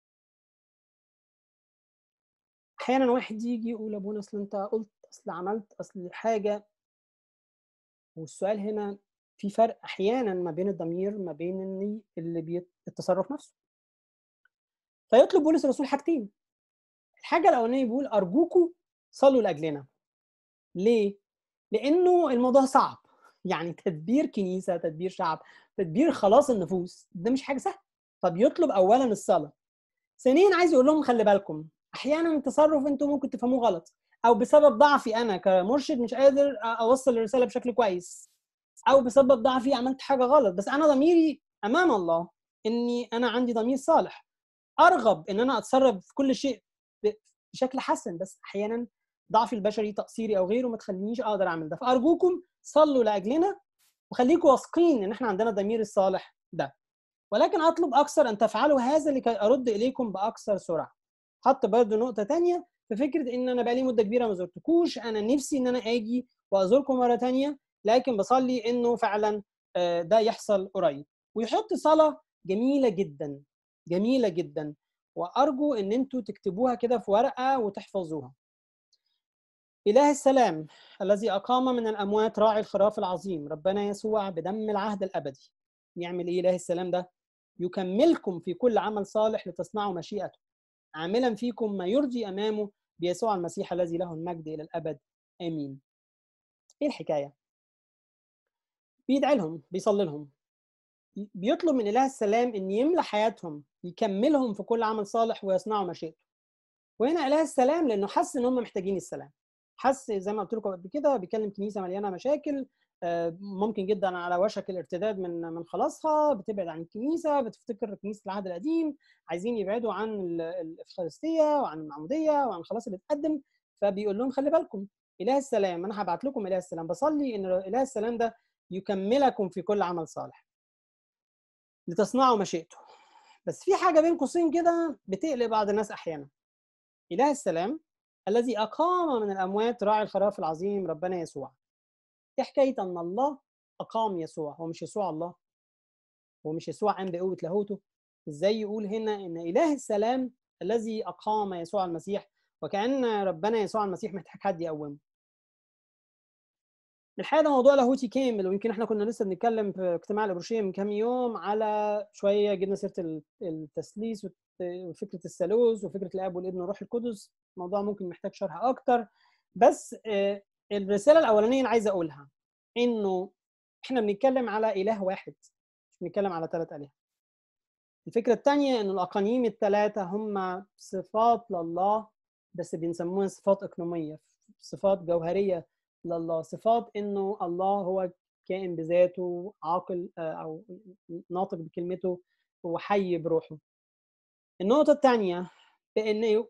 احيانا واحد يجي يقول ابونا اصل انت قلت، اصل عملت، اصل حاجه. والسؤال هنا في فرق احيانا ما بين الضمير ما بين التصرف نفسه. فيطلب بولس الرسول حاجتين. الحاجه الاولانيه بيقول ارجوكم صلوا لاجلنا. ليه؟ لانه الموضوع صعب. يعني تدبير كنيسه، تدبير شعب، تدبير خلاص النفوس ده مش حاجه سهله. فبيطلب اولا الصلاه. ثانيا عايز يقول لهم خلي بالكم احيانا التصرف انتم ممكن تفهموه غلط، او بسبب ضعفي انا كمرشد مش قادر اوصل الرساله بشكل كويس، او بسبب ضعفي عملت حاجه غلط. بس انا ضميري امام الله اني انا عندي ضمير صالح ارغب ان انا اتصرف في كل شيء بشكل حسن، بس احيانا ضعفي البشري، تقصيري او غيره ما تخلينيش اقدر اعمل ده. فارجوكم صلوا لاجلنا وخليكم واثقين ان احنا عندنا الضمير الصالح ده. ولكن اطلب اكثر ان تفعلوا هذا لكي ارد اليكم باكثر سرعه. حط برضه نقطه ثانيه في فكره ان انا بقالي مده كبيره ما زرتكوش، انا نفسي ان انا اجي وازوركم مره ثانيه، لكن بصلي انه فعلا ده يحصل قريب. ويحط صلاه جميله جدا، جميله جدا، وارجو ان انتوا تكتبوها كده في ورقه وتحفظوها. إله السلام الذي أقام من الأموات راعي الخراف العظيم ربنا يسوع بدم العهد الأبدي. يعمل إيه إله السلام ده؟ يكملكم في كل عمل صالح لتصنعوا مشيئته، عاملا فيكم ما يرضي أمامه بيسوع المسيح الذي له المجد إلى الأبد آمين. إيه الحكاية؟ بيدعي لهم، بيصلي لهم، بيطلب من إله السلام إن يملى حياتهم، يكملهم في كل عمل صالح ويصنعوا مشيئته. وهنا إله السلام لأنه حس إن هم محتاجين السلام. حس زي ما قلت لكم قبل كده بيكلم كنيسه مليانه مشاكل، ممكن جدا على وشك الارتداد من خلاصها، بتبعد عن الكنيسه، بتفتكر كنيسه العهد القديم، عايزين يبعدوا عن الافخارستيه وعن المعموديه وعن الخلاص اللي اتقدم. فبيقول لهم خلي بالكم اله السلام، انا هبعت لكم اله السلام، بصلي ان اله السلام ده يكملكم في كل عمل صالح لتصنعوا مشيئته. بس في حاجه بين قوسين كده بتقلق بعض الناس احيانا. إله السلام الذي أقام من الأموات راعي الخراف العظيم ربنا يسوع. إيه حكاية أن الله أقام يسوع؟ هو مش يسوع الله؟ هو مش يسوع قام بقوة لاهوته؟ إزاي يقول هنا إن إله السلام الذي أقام يسوع المسيح، وكأن ربنا يسوع المسيح محتاج حد يقومه؟ الحقيقة ده موضوع لاهوتي كامل، ويمكن احنا كنا لسه بنتكلم في اجتماع الأبروشية من كام يوم على شوية، جبنا سيرة التثليث وفكرة الثالوث وفكرة الآب والابن والروح القدس. موضوع ممكن محتاج شرح أكتر. بس الرسالة الأولانية اللي عايز أقولها إنه احنا بنتكلم على إله واحد، مش بنتكلم على 3 آلهة. الفكرة الثانية إن الأقانيم الثلاثة هم صفات لله، بس بنسموها صفات إقنومية، صفات جوهرية لله، صفات إنه الله هو كائن بذاته، عاقل أو ناطق بكلمته وحي بروحه. النقطة الثانية بإن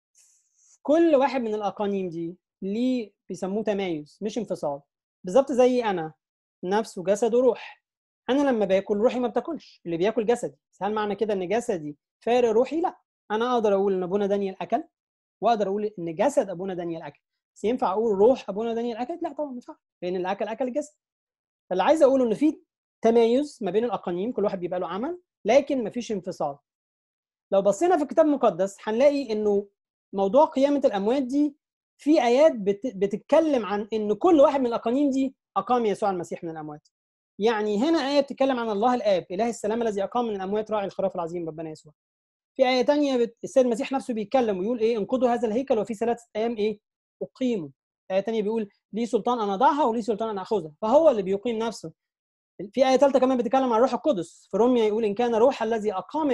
كل واحد من الأقانيم دي ليه بيسموه تمايز مش انفصال، بالظبط زي أنا نفس وجسد وروح. أنا لما باكل روحي ما بتاكلش، اللي بياكل جسدي. هل معنى كده إن جسدي فارق روحي؟ لا، أنا أقدر أقول إن أبونا دانيال أكل، وأقدر أقول إن جسد أبونا دانيال أكل، بس ينفع أقول روح أبونا دانيال أكل؟ لا طبعا ما ينفعش، لأن اللي أكل الجسد. فاللي عايز أقوله إن في تمايز ما بين الأقانيم، كل واحد بيبقى له عمل، لكن مفيش انفصال. لو بصينا في الكتاب المقدس هنلاقي انه موضوع قيامة الأموات دي في آيات بتتكلم عن ان كل واحد من الأقانيم دي أقام يسوع المسيح من الأموات. يعني هنا آية بتتكلم عن الله الآب إله السلام الذي أقام من الأموات راعي الخراف العظيم ربنا يسوع. في آية تانية السيد المسيح نفسه بيتكلم ويقول إيه؟ انقضوا هذا الهيكل وفي 3 أيام إيه؟ أقيموا. آية تانية بيقول لي سلطان أن أضعها ولي سلطان أن أخذها، فهو اللي بيقيم نفسه. في آية ثالثة كمان بتتكلم عن الروح القدس في روميا، يقول إن كان روح الذي أقام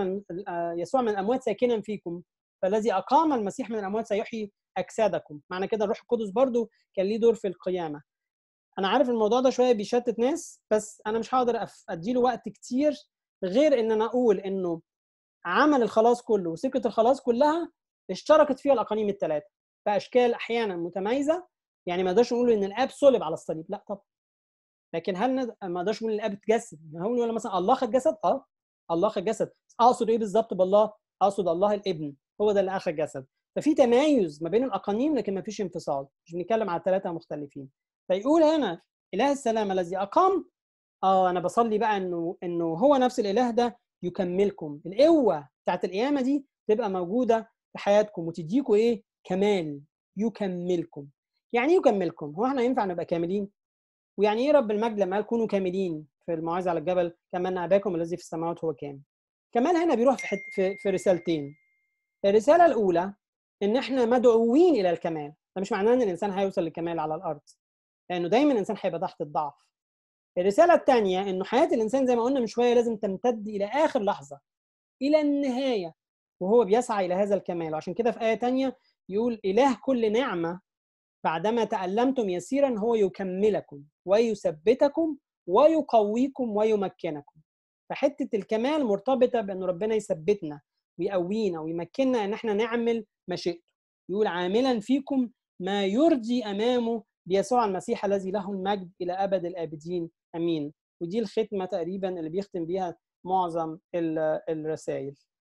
يسوع من الأموات ساكنا فيكم، فالذي أقام المسيح من الأموات سيحيي أجسادكم. معنى كده الروح القدس برضو كان ليه دور في القيامة. أنا عارف الموضوع ده شوية بيشتت ناس، بس أنا مش هقدر أديله وقت كتير غير إن أنا أقول إنه عمل الخلاص كله وسكة الخلاص كلها اشتركت فيها الأقانيم الثلاثة بأشكال أحيانا متميزة. يعني ما نقدرش نقول إن الآب صلب على الصليب، لا طبعا، لكن هل ما اقدرش اقول الاب اتجسد؟ هقول ولا مثلا الله خد جسد؟ الله خد جسد. اقصد ايه بالظبط بالله؟ اقصد الله الابن هو ده اللي اخذ جسد. ففي تمايز ما بين الاقانيم لكن ما فيش انفصال، مش بنتكلم على 3 مختلفين. فيقول هنا اله السلام الذي اقام، انا بصلي بقى انه هو نفس الاله ده يكملكم. القوه بتاعت القيامه دي تبقى موجوده في حياتكم وتديكم ايه؟ كمال. يكملكم. يعني ايه يكملكم؟ هو احنا ينفع نبقى كاملين؟ ويعني ايه رب المجد لما قال كونوا كاملين في الموعظه على الجبل كما ان اباكم الذي في السماوات هو كامل؟ كمال هنا بيروح في رسالتين. الرساله الاولى ان احنا مدعوين الى الكمال، ده مش معناه ان الانسان هيوصل للكمال على الارض، لانه دايما الانسان هيبقى تحت الضعف. الرساله الثانيه انه حياه الانسان زي ما قلنا من شويه لازم تمتد الى اخر لحظه، الى النهايه، وهو بيسعى الى هذا الكمال. وعشان كده في ايه ثانيه يقول اله كل نعمه بعدما تألمتم يسيرا هو يكملكم ويثبتكم ويقويكم ويمكنكم. فحتة الكمال مرتبطة بأن ربنا يثبتنا ويقوينا ويمكننا أن احنا نعمل مشيئته. يقول عاملا فيكم ما يرضي أمامه بيسوع المسيح الذي له المجد إلى أبد الآبدين أمين. ودي الختمة تقريبا اللي بيختم بيها معظم الرسائل.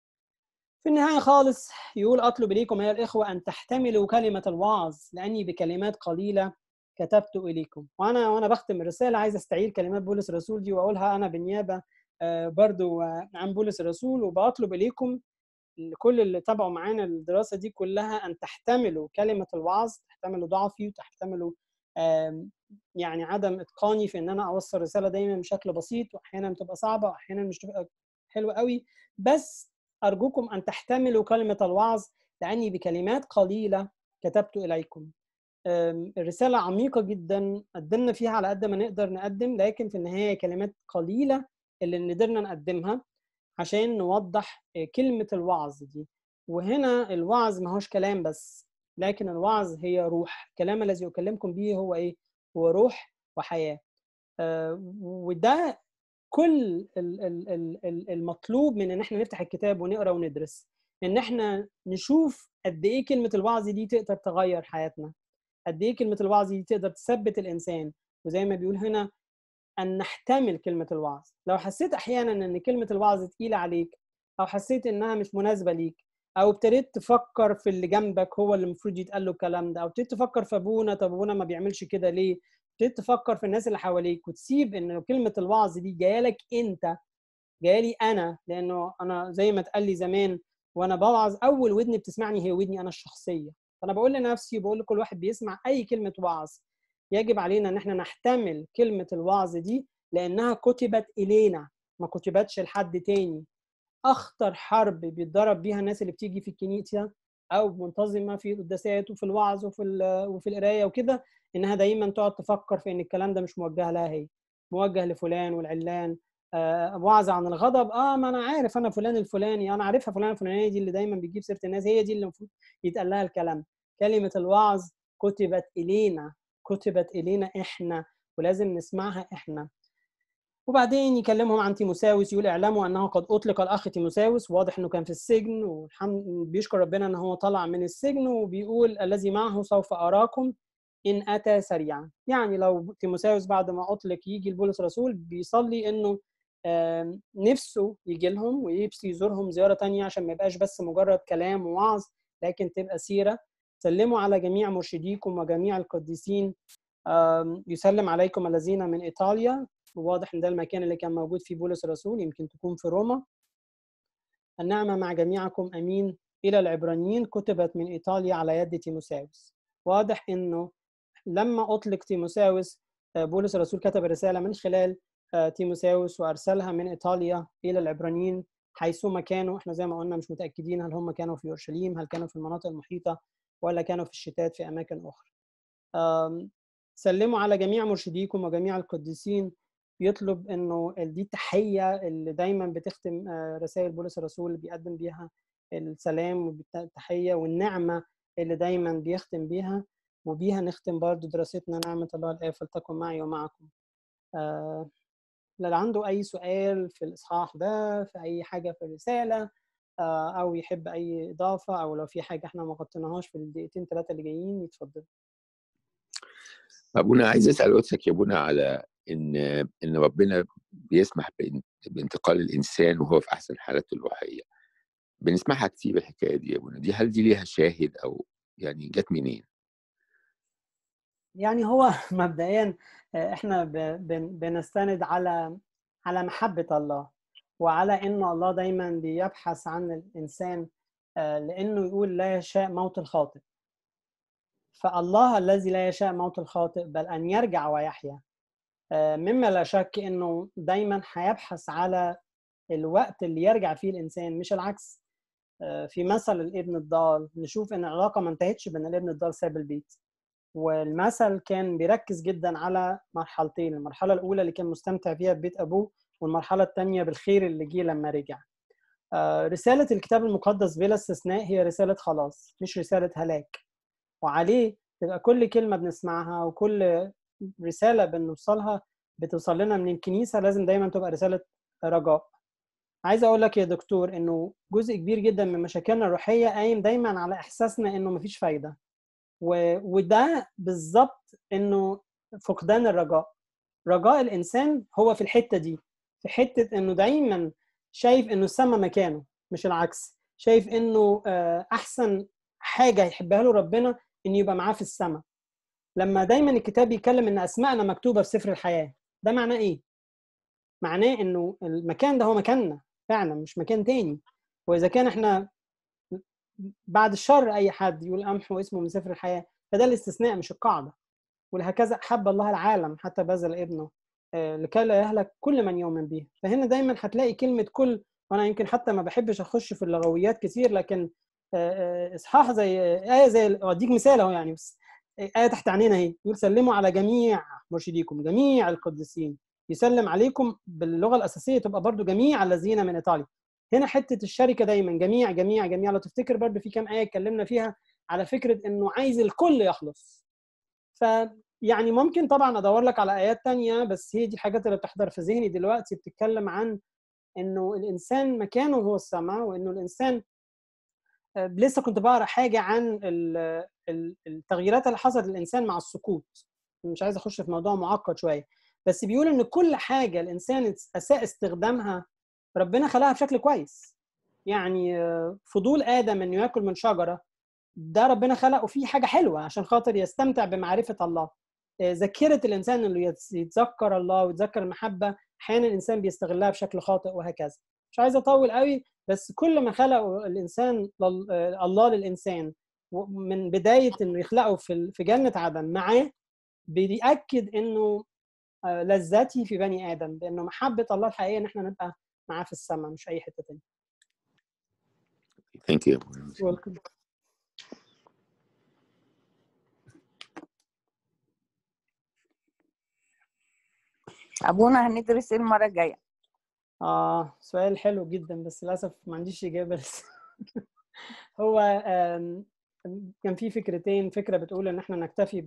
في النهاية خالص يقول أطلب إليكم أيها الإخوة أن تحتملوا كلمة الوعظ لأني بكلمات قليلة كتبت إليكم. وأنا بختم الرسالة عايز أستعير كلمات بولس الرسول دي وأقولها أنا بالنيابة برضو عن بولس الرسول، وبطلب إليكم لكل اللي تابعوا معانا الدراسة دي كلها أن تحتملوا كلمة الوعظ، تحتملوا ضعفي وتحتملوا يعني عدم إتقاني في إن أنا أوصل رسالة دايما بشكل بسيط، وأحيانا بتبقى صعبة وأحيانا مش تبقى حلوة قوي. بس أرجوكم أن تحتملوا كلمة الوعظ لأني بكلمات قليلة كتبت إليكم. الرسالة عميقة جدا قدمنا فيها على قد ما نقدر نقدم، لكن في النهاية كلمات قليلة اللي قدرنا نقدمها عشان نوضح كلمة الوعظ دي. وهنا الوعظ ما هوش كلام بس، لكن الوعظ هي روح. الكلام الذي أكلمكم به هو إيه؟ هو روح وحياة. وده كل المطلوب من ان احنا نفتح الكتاب ونقرا وندرس، ان احنا نشوف قد ايه كلمه الوعظ دي تقدر تغير حياتنا، قد ايه كلمه الوعظ دي تقدر تثبت الانسان. وزي ما بيقول هنا ان نحتمل كلمه الوعظ. لو حسيت احيانا ان كلمه الوعظ تقيله عليك، او حسيت انها مش مناسبه ليك، او ابتديت تفكر في اللي جنبك هو اللي المفروض يتقال له الكلام ده، او ابتديت تفكر في ابونا، طب ابونا ما بيعملش كده ليه، ابتديت تفكر في الناس اللي حواليك، وتسيب ان لو كلمه الوعظ دي جايه لك انت، جايه لي انا، لانه انا زي ما اتقال لي زمان وانا بوعظ اول ودني بتسمعني هي ودني انا الشخصيه. فانا بقول لنفسي وبقول لكل واحد بيسمع اي كلمه وعظ، يجب علينا ان احنا نحتمل كلمه الوعظ دي لانها كتبت الينا، ما كتبتش لحد تاني. اخطر حرب بيتضرب بيها الناس اللي بتيجي في الكنيسه او منتظمه في القداسات وفي الوعظ وفي القرايه وكده، انها دايما تقعد تفكر في ان الكلام ده مش موجه لها، هي موجه لفلان والعلان وعظ عن الغضب، ما انا عارف انا فلان الفلاني، انا عارفها فلان الفلانيه دي اللي دايما بتجيب سيره الناس، هي دي اللي المفروض يتقال لها الكلام. كلمه الوعظ كتبت الينا احنا، ولازم نسمعها احنا. وبعدين يكلمهم عن تيموساوس، يقول اعلموا انه قد اطلق الاخ تيموساوس، واضح انه كان في السجن، بيشكر ربنا ان هو طلع من السجن، وبيقول الذي معه سوف اراكم ان اتى سريعا. يعني لو تيموساوس بعد ما اطلق يجي لبولس الرسول، بيصلي انه نفسه يجي لهم ويبسي يزورهم زياره تانية، عشان ما يبقاش بس مجرد كلام ووعظ، لكن تبقى سيره. سلموا على جميع مرشديكم وجميع القديسين. يسلم عليكم الذين من ايطاليا. وواضح ان ده المكان اللي كان موجود فيه بولس الرسول، يمكن تكون في روما. النعمه مع جميعكم، امين. الى العبرانيين، كتبت من ايطاليا على يد تيموساوس. واضح انه لما اطلق تيموساوس، بولس الرسول كتب الرساله من خلال تيموساوس، وارسلها من ايطاليا الى العبرانيين حيثما كانوا. احنا زي ما قلنا مش متاكدين هل هم كانوا في اورشليم، هل كانوا في المناطق المحيطه، ولا كانوا في الشتات في اماكن اخرى. سلموا على جميع مرشديكم وجميع القديسين. يطلب انه دي التحيه اللي دايما بتختم رسائل بولس الرسول، اللي بيقدم بيها السلام والتحيه والنعمه اللي دايما بيختم بيها. وبيها نختم برضو دراستنا. نعمه الله الآب فلتكن معي ومعكم. لو عنده اي سؤال في الاصحاح ده، في اي حاجه في الرساله، او يحب اي اضافه، او لو في حاجه احنا ما غطيناهاش في الدقيقتين 3 اللي جايين، يتفضل. ابونا، عايز اسال قدسك يا ابونا على ان ربنا بيسمح بانتقال الانسان وهو في احسن حالاته الروحيه. بنسمعها كتير الحكايه دي يا ابونا، هل دي ليها شاهد، او يعني جت منين؟ يعني هو مبدئيا احنا بنستند على محبه الله، وعلى ان الله دايما بيبحث عن الانسان، لانه يقول لا يشاء موت الخاطئ. فالله الذي لا يشاء موت الخاطئ بل ان يرجع ويحيا، مما لا شك انه دايما هيبحث على الوقت اللي يرجع فيه الانسان، مش العكس. في مثل الابن الضال نشوف ان العلاقه ما انتهتش بان الابن الضال ساب البيت، والمثل كان بيركز جدا على مرحلتين. المرحله الاولى اللي كان مستمتع فيها ببيت ابوه، والمرحله الثانيه بالخير اللي جه لما رجع. رساله الكتاب المقدس بلا استثناء هي رساله خلاص، مش رساله هلاك. وعليه تبقى كل كلمه بنسمعها وكل رساله بنوصلها بتوصل لنا من الكنيسه لازم دايما تبقى رساله رجاء. عايز اقول لك يا دكتور انه جزء كبير جدا من مشاكلنا الروحيه قايم دايما على احساسنا انه مفيش فايده، وده بالظبط انه فقدان الرجاء. رجاء الانسان هو في الحته دي، في حته انه دايما شايف انه السما مكانه، مش العكس. شايف انه احسن حاجه يحبها له ربنا ان يبقى معاه في السما. لما دايما الكتاب بيتكلم ان اسماءنا مكتوبه في سفر الحياه، ده معناه ايه؟ معناه انه المكان ده هو مكاننا فعلا، مش مكان تاني. واذا كان احنا بعد الشر اي حد يقول امحو اسمه من سفر الحياه، فده الاستثناء مش القاعده. ولهكذا احب الله العالم حتى بذل ابنه لكي لا يهلك كل من يؤمن به. فهنا دايما هتلاقي كلمه كل، وانا يمكن حتى ما بحبش اخش في اللغويات كتير، لكن اصحاح زي ايه، زي اديك مثال اهو يعني، بس ايه تحت عينينا اهي، يقول سلموا على جميع مرشديكم جميع القديسين. يسلم عليكم باللغه الاساسيه تبقى برضو جميع الذين من ايطاليا. هنا حته الشركه دايما جميع جميع جميع. لو تفتكر برضو في كام ايه اتكلمنا فيها على فكره انه عايز الكل يخلص. فيعني ممكن طبعا ادور لك على ايات تانية، بس هي دي الحاجات اللي بتحضر في ذهني دلوقتي، بتتكلم عن انه الانسان مكانه هو السماء، وانه الانسان لسه كنت بقرا حاجه عن التغييرات اللي حصلت للانسان مع السقوط. مش عايز اخش في موضوع معقد شويه، بس بيقول ان كل حاجه الانسان اساء استخدامها ربنا خلقها بشكل كويس. يعني فضول ادم انه ياكل من شجره، ده ربنا خلقه فيه حاجه حلوه عشان خاطر يستمتع بمعرفه الله. ذاكره الانسان انه يتذكر الله ويتذكر المحبه، احيانا الانسان بيستغلها بشكل خاطئ وهكذا. مش عايز اطول قوي، بس كل ما خلقه الانسان الله للانسان من بدايه انه يخلقه في جنه عدن معاه، بيأكد انه لذتي في بني ادم، بانه محبه الله الحقيقيه ان احنا نبقى معاه في السماء مش اي حته ثانيه. Thank you. Welcome. ابونا هندرس ايه المره الجايه؟ سؤال حلو جدا بس للأسف ما عنديش إجابة لسه. هو كان في فكرتين، فكرة بتقول إن إحنا نكتفي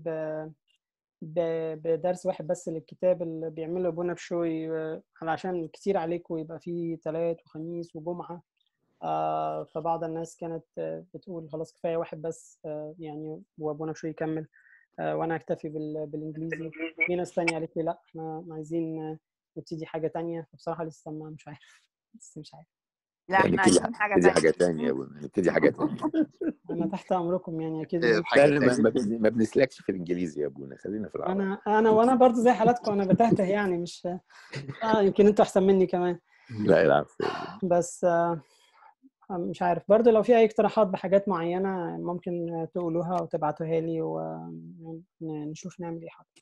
بدرس واحد بس للكتاب اللي بيعمله أبونا بشوي، علشان كتير عليكم يبقى فيه تلات وخميس وجمعة. فبعض الناس كانت بتقول خلاص كفاية واحد بس، يعني وأبونا بشوي يكمل، وأنا أكتفي بالإنجليزي. في ناس تانية قالت لي لأ إحنا عايزين نبتدي حاجة تانية. فبصراحة لسه مش عارف، لسه مش عارف. لا احنا عايزين حاجة نبتدي حاجة تانية. تانية يا ابونا، نبتدي حاجة تانية. أنا تحت أمركم يعني أكيد. لا ما بنسلكش في الإنجليزي يا ابونا، خلينا في العربي. أنا برضه زي حالاتكم، أنا بتهته يعني، مش يمكن أنتوا أحسن مني كمان. لا العفو. بس مش عارف برضه، لو في أي اقتراحات بحاجات معينة ممكن تقولوها أو تبعتوها لي ونشوف نعمل إيه. حاضر.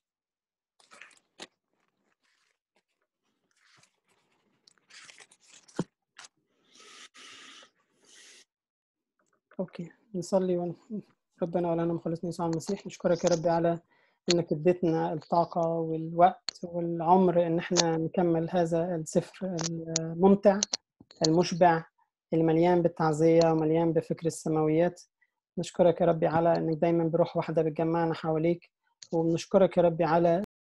أوكي، نصلي ربنا ولنا مخلصنا يسوع المسيح، نشكرك يا رب على إنك اديتنا الطاقة والوقت والعمر إن احنا نكمل هذا السفر الممتع المشبع المليان بالتعزية ومليان بفكر السماويات. نشكرك يا ربي على إنك دايما بروح واحدة بتجمعنا حواليك، وبنشكرك يا ربي على